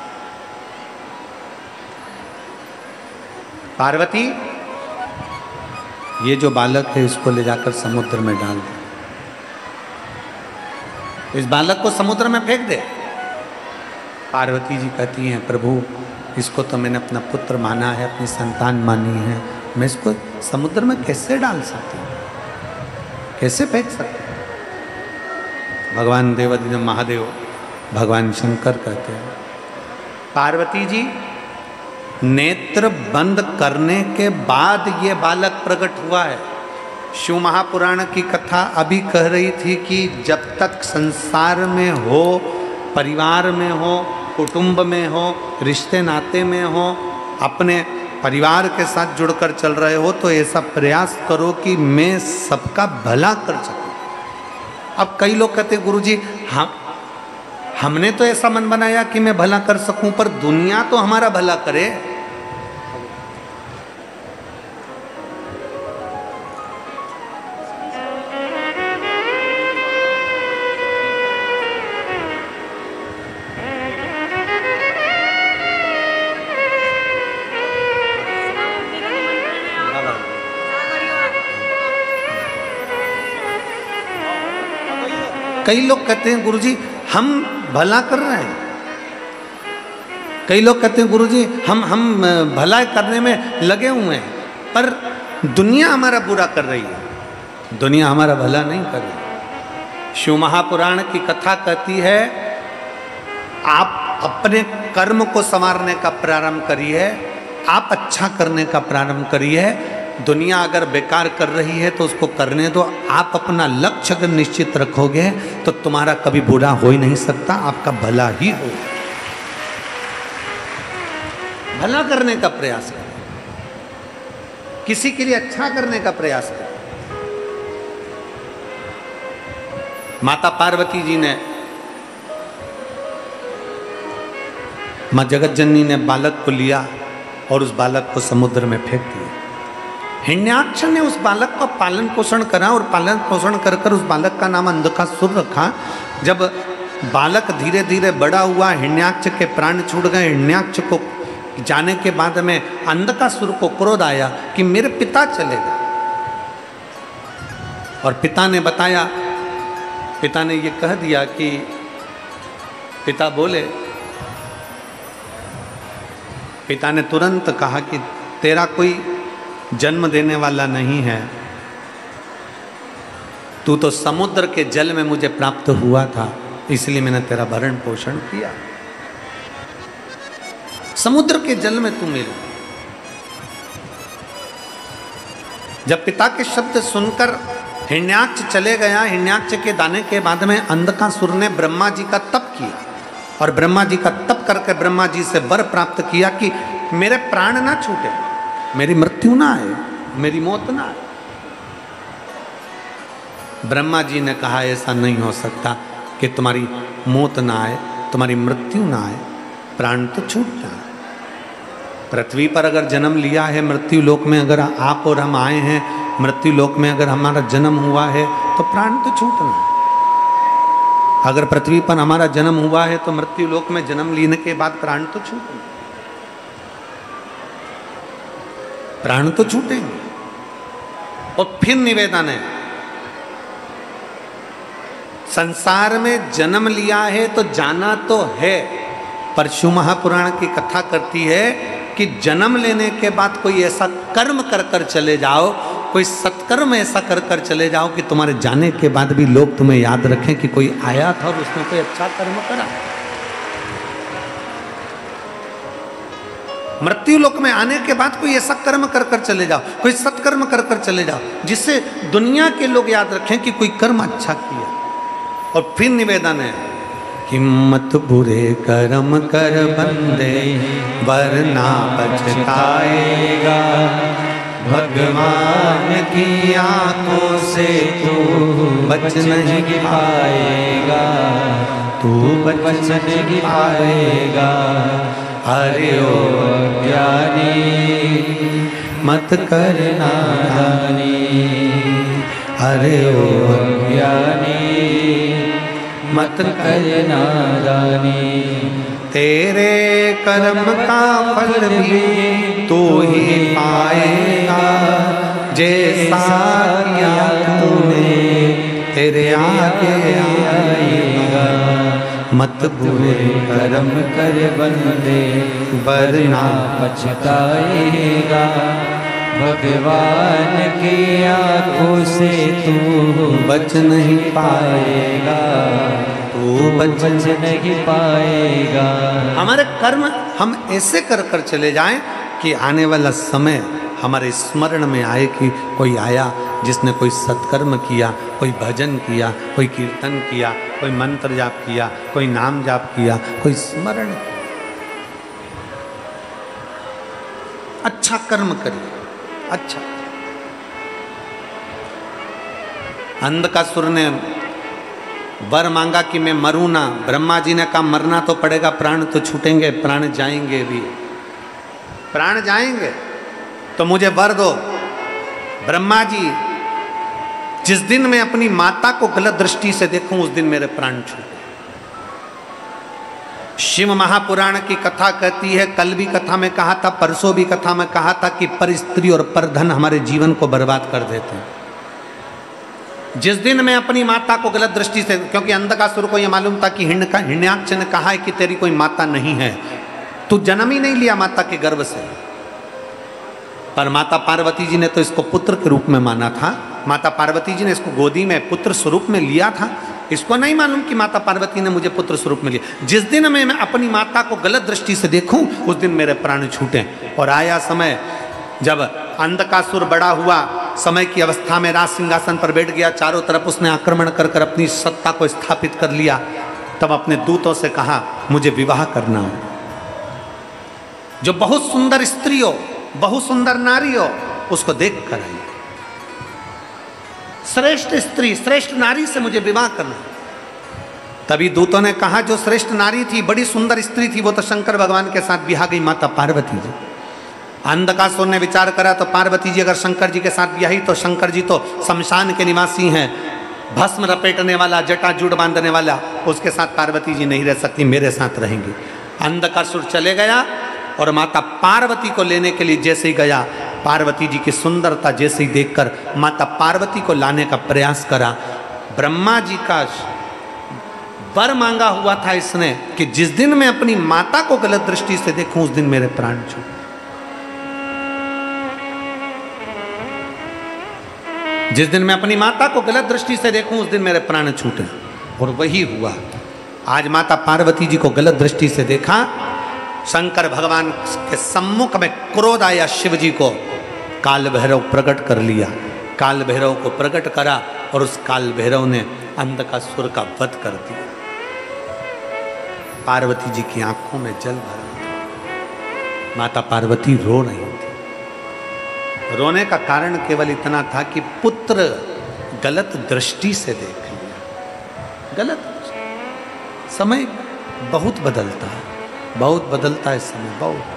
पार्वती, ये जो बालक है इसको ले जाकर समुद्र में डाल दे, इस बालक को समुद्र में फेंक दे। पार्वती जी कहती हैं, प्रभु इसको तो मैंने अपना पुत्र माना है, अपनी संतान मानी है, मैं इसको समुद्र में कैसे डाल सकती हूँ, कैसे फेंक सकती हूँ। भगवान देवाधिदेव महादेव भगवान शंकर कहते हैं, पार्वती जी नेत्र बंद करने के बाद ये बालक प्रकट हुआ है। शिव महापुराण की कथा अभी कह रही थी कि जब तक संसार में हो, परिवार में हो, कुटुंब में हो, रिश्ते नाते में हो, अपने परिवार के साथ जुड़कर चल रहे हो तो ऐसा प्रयास करो कि मैं सबका भला कर सकूं। अब कई लोग कहते हैं गुरुजी हम हमने तो ऐसा मन बनाया कि मैं भला कर सकूं, पर दुनिया तो हमारा भला करे। कई लोग कहते हैं गुरुजी हम भला कर रहे हैं, कई लोग कहते हैं गुरुजी हम हम भला करने में लगे हुए हैं, पर दुनिया हमारा बुरा कर रही है, दुनिया हमारा भला नहीं कर रही। शिव महापुराण की कथा कहती है आप अपने कर्म को संवारने का प्रारंभ करिए, आप अच्छा करने का प्रारंभ करिए। दुनिया अगर बेकार कर रही है तो उसको करने दो। आप अपना लक्ष्य अगर निश्चित रखोगे तो तुम्हारा कभी बुरा हो ही नहीं सकता, आपका भला ही हो। भला करने का प्रयास करें, किसी के लिए अच्छा करने का प्रयास करें। माता पार्वती जी ने, मां जगत जननी ने बालक को लिया और उस बालक को समुद्र में फेंक दिया। हिरण्याक्ष ने उस बालक का पालन पोषण करा और पालन पोषण कर कर उस बालक का नाम अंधकासुर रखा। जब बालक धीरे धीरे बड़ा हुआ, हिरण्याक्ष के प्राण छूट गए। हिरण्याक्ष को जाने के बाद में अंधकासुर को क्रोध आया कि मेरे पिता चले गए, और पिता ने बताया, पिता ने ये कह दिया कि पिता बोले, पिता ने तुरंत कहा कि तेरा कोई जन्म देने वाला नहीं है, तू तो समुद्र के जल में मुझे प्राप्त हुआ था, इसलिए मैंने तेरा भरण पोषण किया। समुद्र के जल में तू मिला। जब पिता के शब्द सुनकर हिरण्याक्ष चले गया, हिरण्याक्ष के दाने के बाद में अंधकासुर ने ब्रह्मा जी का तप किया, और ब्रह्मा जी का तप करके ब्रह्मा जी से वर प्राप्त किया कि मेरे प्राण ना छूटे, मेरी मृत्यु ना आए, मेरी मौत ना आए। ब्रह्मा जी ने कहा ऐसा नहीं हो सकता कि तुम्हारी मौत ना आए, तुम्हारी मृत्यु ना आए, प्राण तो छूट जाए। पृथ्वी पर अगर जन्म लिया है, मृत्यु लोक में अगर आप और हम आए हैं, मृत्यु लोक में अगर हमारा जन्म हुआ है तो प्राण तो छूटना है। अगर पृथ्वी पर हमारा जन्म हुआ है तो मृत्यु लोक में जन्म लेने के बाद प्राण तो छूटेंगे, प्राण तो छूटेंगे। और फिर निवेदन है, संसार में जन्म लिया है तो जाना तो है, पर शिव महापुराण की कथा करती है कि जन्म लेने के बाद कोई ऐसा कर्म कर कर चले जाओ, कोई सत्कर्म ऐसा कर कर चले जाओ कि तुम्हारे जाने के बाद भी लोग तुम्हें याद रखें कि कोई आया था और उसने कोई अच्छा कर्म करा। मृत्यु लोक में आने के बाद कोई ऐसा कर्म कर कर चले जाओ, कोई सत्कर्म कर कर चले जाओ, जिससे दुनिया के लोग याद रखें कि कोई कर्म अच्छा किया। और फिर निवेदन है, हिम्मत बुरे कर्म कर बंदे वरना पछताएगा, भगवान की आंखों से तू बच नहीं पाएगा, तू बच नहीं पाएगा। अरे ओ ज्ञानी मत कर नादानी, अरे ओ ज्ञानी मत कर नादानी। तेरे कर्म का फल भी तू ही पाएगा, जैसा किया तूने तेरे आगे आएगा। मत बुरे कर्म कर बंदे वरना पछताएगा, भगवान की आंखों से तू बच नहीं पाएगा, तू बच नहीं पाएगा। हमारे कर्म हम ऐसे कर कर चले जाएं कि आने वाला समय हमारे स्मरण में आए कि कोई आया जिसने कोई सत्कर्म किया, कोई भजन किया, कोई कीर्तन किया, कोई मंत्र जाप किया, कोई नाम जाप किया, कोई स्मरण किया। अच्छा कर्म करिए, अच्छा। अंधकासुर ने वर मांगा कि मैं मरूं ना, ब्रह्मा जी ने कहा मरना तो पड़ेगा, प्राण तो छूटेंगे, प्राण जाएंगे भी, प्राण जाएंगे तो मुझे वर दो। ब्रह्मा जी, जिस दिन मैं अपनी माता को गलत दृष्टि से देखूं उस दिन मेरे प्राण छूटे। शिव महापुराण की कथा कहती है, कल भी कथा में कहा था, परसों भी कथा में कहा था कि पर स्त्री और पर धन हमारे जीवन को बर्बाद कर देते हैं। जिस दिन मैं अपनी माता को गलत दृष्टि से, क्योंकि अंधकासुर को यह मालूम था कि हिरण्याक्ष ने कहा है कि तेरी कोई माता नहीं है, तू जन्म ही नहीं लिया माता के गर्भ से। पर माता पार्वती जी ने तो इसको पुत्र के रूप में माना था, माता पार्वती जी ने इसको गोदी में पुत्र स्वरूप में लिया था। इसको नहीं मालूम कि माता पार्वती ने मुझे पुत्र स्वरूप में लिया। जिस दिन मैं, मैं अपनी माता को गलत दृष्टि से देखूं उस दिन मेरे प्राण छूटे। और आया समय जब अंधकासुर बड़ा हुआ, समय की अवस्था में राज सिंहासन पर बैठ गया, चारों तरफ उसने आक्रमण कर कर अपनी सत्ता को स्थापित कर लिया, तब अपने दूतों से कहा मुझे विवाह करना हो। जो बहुत सुंदर स्त्री हो, बहुत सुंदर नारी हो, उसको देख कर आई, श्रेष्ठ स्त्री, श्रेष्ठ नारी से मुझे विवाह करना। तभी दूतों ने कहा जो श्रेष्ठ नारी थी, बड़ी सुंदर स्त्री थी, वो तो शंकर भगवान के साथ बिहा गई, माता पार्वती जी। अंधकासुर ने विचार करा तो पार्वती जी अगर शंकर जी के साथ ब्याही तो शंकर जी तो शमशान के निवासी हैं, भस्म रपेटने वाला, जटाजूट बांधने वाला, उसके साथ पार्वती जी नहीं रह सकती, मेरे साथ रहेंगी। अंधकासुर चले गया और माता पार्वती को लेने के लिए जैसे ही गया, पार्वती जी की सुंदरता जैसे ही देखकर माता पार्वती को लाने का प्रयास करा। ब्रह्मा जी का वर मांगा हुआ था इसने कि जिस दिन मैं अपनी माता को गलत दृष्टि से देखूं उस दिन मेरे प्राण छूटे। जिस दिन मैं अपनी माता को गलत दृष्टि से देखूं उस दिन मेरे प्राण छूटे, और वही हुआ। आज माता पार्वती जी को गलत दृष्टि से देखा, शंकर भगवान के सम्मुख में क्रोध आया, शिव जी को काल भैरव प्रकट कर लिया। काल भैरव को प्रकट करा और उस काल भैरव ने अंधकासुर का वध कर दिया। पार्वती जी की आंखों में जल भरा, माता पार्वती रो रही थी। रोने का कारण केवल इतना था कि पुत्र गलत दृष्टि से देख लिया। गलत समय बहुत बदलता है, बहुत बदलता है समय, बहुत।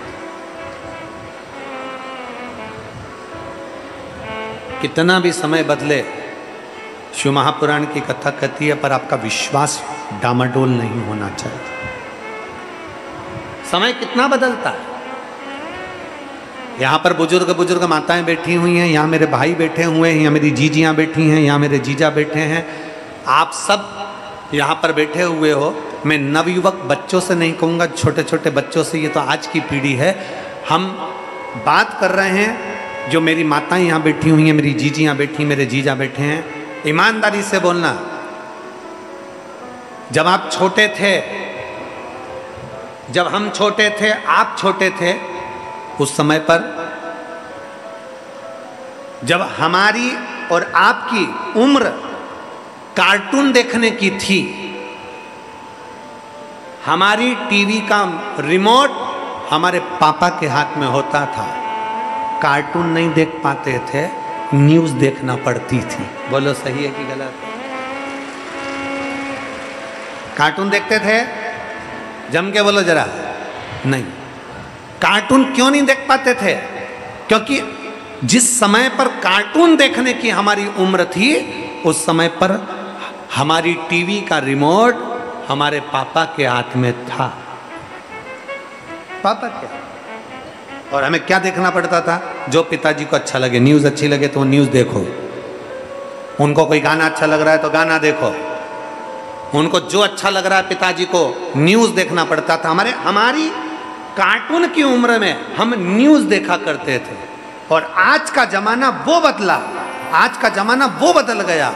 कितना भी समय बदले, शिव महापुराण की कथा कहती है, पर आपका विश्वास डामाडोल नहीं होना चाहिए। समय कितना बदलता है। यहाँ पर बुजुर्ग बुजुर्ग माताएं बैठी हुई हैं, यहाँ मेरे भाई बैठे हुए हैं, यहाँ मेरी जीजियाँ बैठी हैं, यहाँ मेरे जीजा बैठे हैं, आप सब यहाँ पर बैठे हुए हो। मैं नवयुवक बच्चों से नहीं कहूँगा, छोटे छोटे बच्चों से, ये तो आज की पीढ़ी है। हम बात कर रहे हैं, जो मेरी माताएं यहाँ बैठी हुई हैं, मेरी जीजियाँ बैठी, मेरे जीजा बैठे हैं, ईमानदारी से बोलना। जब आप छोटे थे, जब हम छोटे थे, आप छोटे थे, उस समय पर जब हमारी और आपकी उम्र कार्टून देखने की थी, हमारी टीवी का रिमोट हमारे पापा के हाथ में होता था। कार्टून नहीं देख पाते थे, न्यूज़ देखना पड़ती थी। बोलो सही है कि गलत? कार्टून देखते थे, जम के बोलो जरा। नहीं, कार्टून क्यों नहीं देख पाते थे? क्योंकि जिस समय पर कार्टून देखने की हमारी उम्र थी, उस समय पर हमारी टीवी का रिमोट हमारे पापा के हाथ में था। पापा के, और हमें क्या देखना पड़ता था? जो पिताजी को अच्छा लगे, न्यूज़ अच्छी लगे तो न्यूज़ देखो, उनको कोई गाना अच्छा लग रहा है तो गाना देखो, उनको जो अच्छा लग रहा है पिताजी को, न्यूज़ देखना पड़ता था। हमारे हमारी कार्टून की उम्र में हम न्यूज़ देखा करते थे। और आज का जमाना वो बदला, आज का जमाना वो बदल गया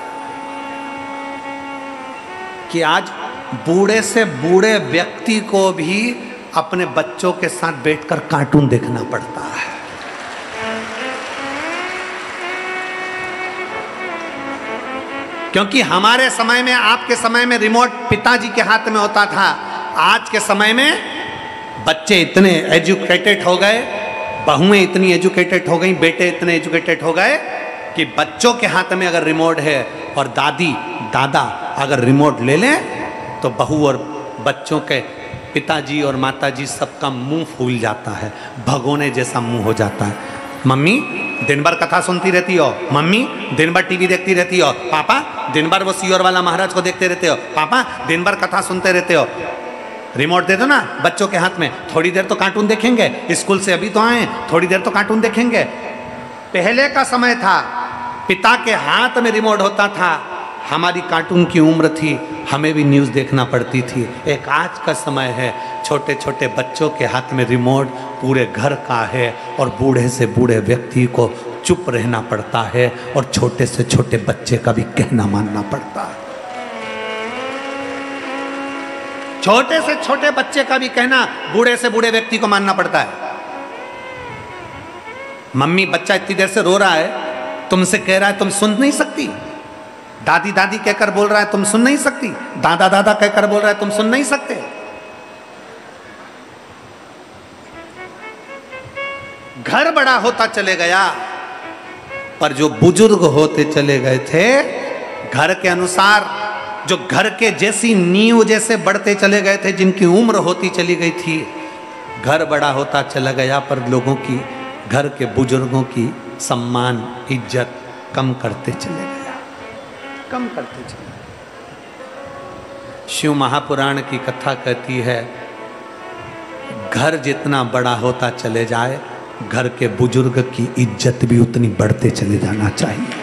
कि आज बूढ़े से बूढ़े व्यक्ति को भी अपने बच्चों के साथ बैठकर कार्टून देखना पड़ता है। क्योंकि हमारे समय में, आपके समय में रिमोट पिताजी के हाथ में होता था। आज के समय में बच्चे इतने एजुकेटेड हो गए, बहुएं इतनी एजुकेटेड हो गई, बेटे इतने एजुकेटेड हो गए कि बच्चों के हाथ में अगर रिमोट है और दादी दादा अगर रिमोट ले लें तो बहू और बच्चों के पिताजी और माताजी सबका मुंह फूल जाता है, भगोने जैसा मुंह हो जाता है। मम्मी दिन भर कथा सुनती रहती हो, मम्मी दिन भर टीवी देखती रहती हो, पापा दिन भर वो सियोर वाला महाराज को देखते रहते हो, पापा दिन भर कथा सुनते रहते हो। रिमोट दे दो ना बच्चों के हाथ में, थोड़ी देर तो कार्टून देखेंगे, स्कूल से अभी तो आए, थोड़ी देर तो कार्टून देखेंगे। पहले का समय था, पिता के हाथ में रिमोट होता था, हमारी कार्टून की उम्र थी, हमें भी न्यूज़ देखना पड़ती थी। एक आज का समय है, छोटे छोटे बच्चों के हाथ में रिमोट पूरे घर का है, और बूढ़े से बूढ़े व्यक्ति को चुप रहना पड़ता है, और छोटे से छोटे बच्चे का भी कहना मानना पड़ता है। छोटे से छोटे बच्चे का भी कहना बूढ़े से बूढ़े व्यक्ति को मानना पड़ता है। मम्मी बच्चा इतनी देर से रो रहा है, तुमसे कह रहा है, तुम सुन नहीं सकती। दादी दादी कहकर बोल रहा है, तुम सुन नहीं सकती। दादा दादा कहकर बोल रहा है, तुम सुन नहीं सकते। घर बड़ा होता चले गया, पर जो बुजुर्ग होते चले गए थे, घर के अनुसार, जो घर के जैसी नींव जैसे बढ़ते चले गए थे, जिनकी उम्र होती चली गई थी, घर बड़ा होता चला गया पर लोगों की, घर के बुजुर्गों की सम्मान इज्जत कम करते चले गया, कम करते चले गया। शिव महापुराण की कथा कहती है घर जितना बड़ा होता चले जाए घर के बुजुर्ग की इज्जत भी उतनी बढ़ते चले जाना चाहिए।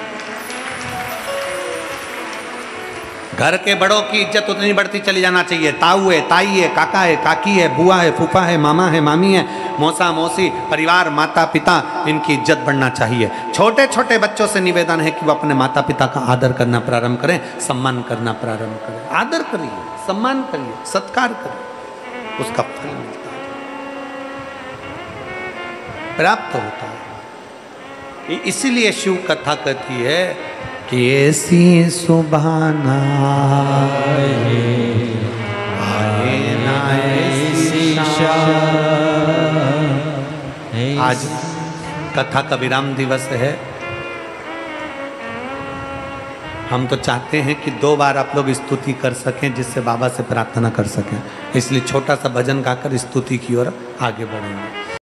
घर के बड़ों की इज्जत उतनी बढ़ती चली जाना चाहिए। ताऊ है, ताई है, काका है, काकी है, बुआ है, फूफा है, मामा है, मामी है, मौसा मौसी, परिवार, माता पिता, इनकी इज्जत बढ़ना चाहिए। छोटे छोटे बच्चों से निवेदन है कि वो अपने माता पिता का आदर करना प्रारंभ करें, सम्मान करना प्रारंभ करें। आदर करिए, सम्मान करिए, सत्कार करिए, उसका फल मिलता है, प्राप्त होता है। इसीलिए शिव कथा कहती है कि ऐसी सुभाना आए ना ऐसी आज कथा का विराम दिवस है। हम तो चाहते हैं कि दो बार आप लोग स्तुति कर सकें जिससे बाबा से प्रार्थना कर सकें, इसलिए छोटा सा भजन गाकर स्तुति की ओर आगे बढ़ेंगे।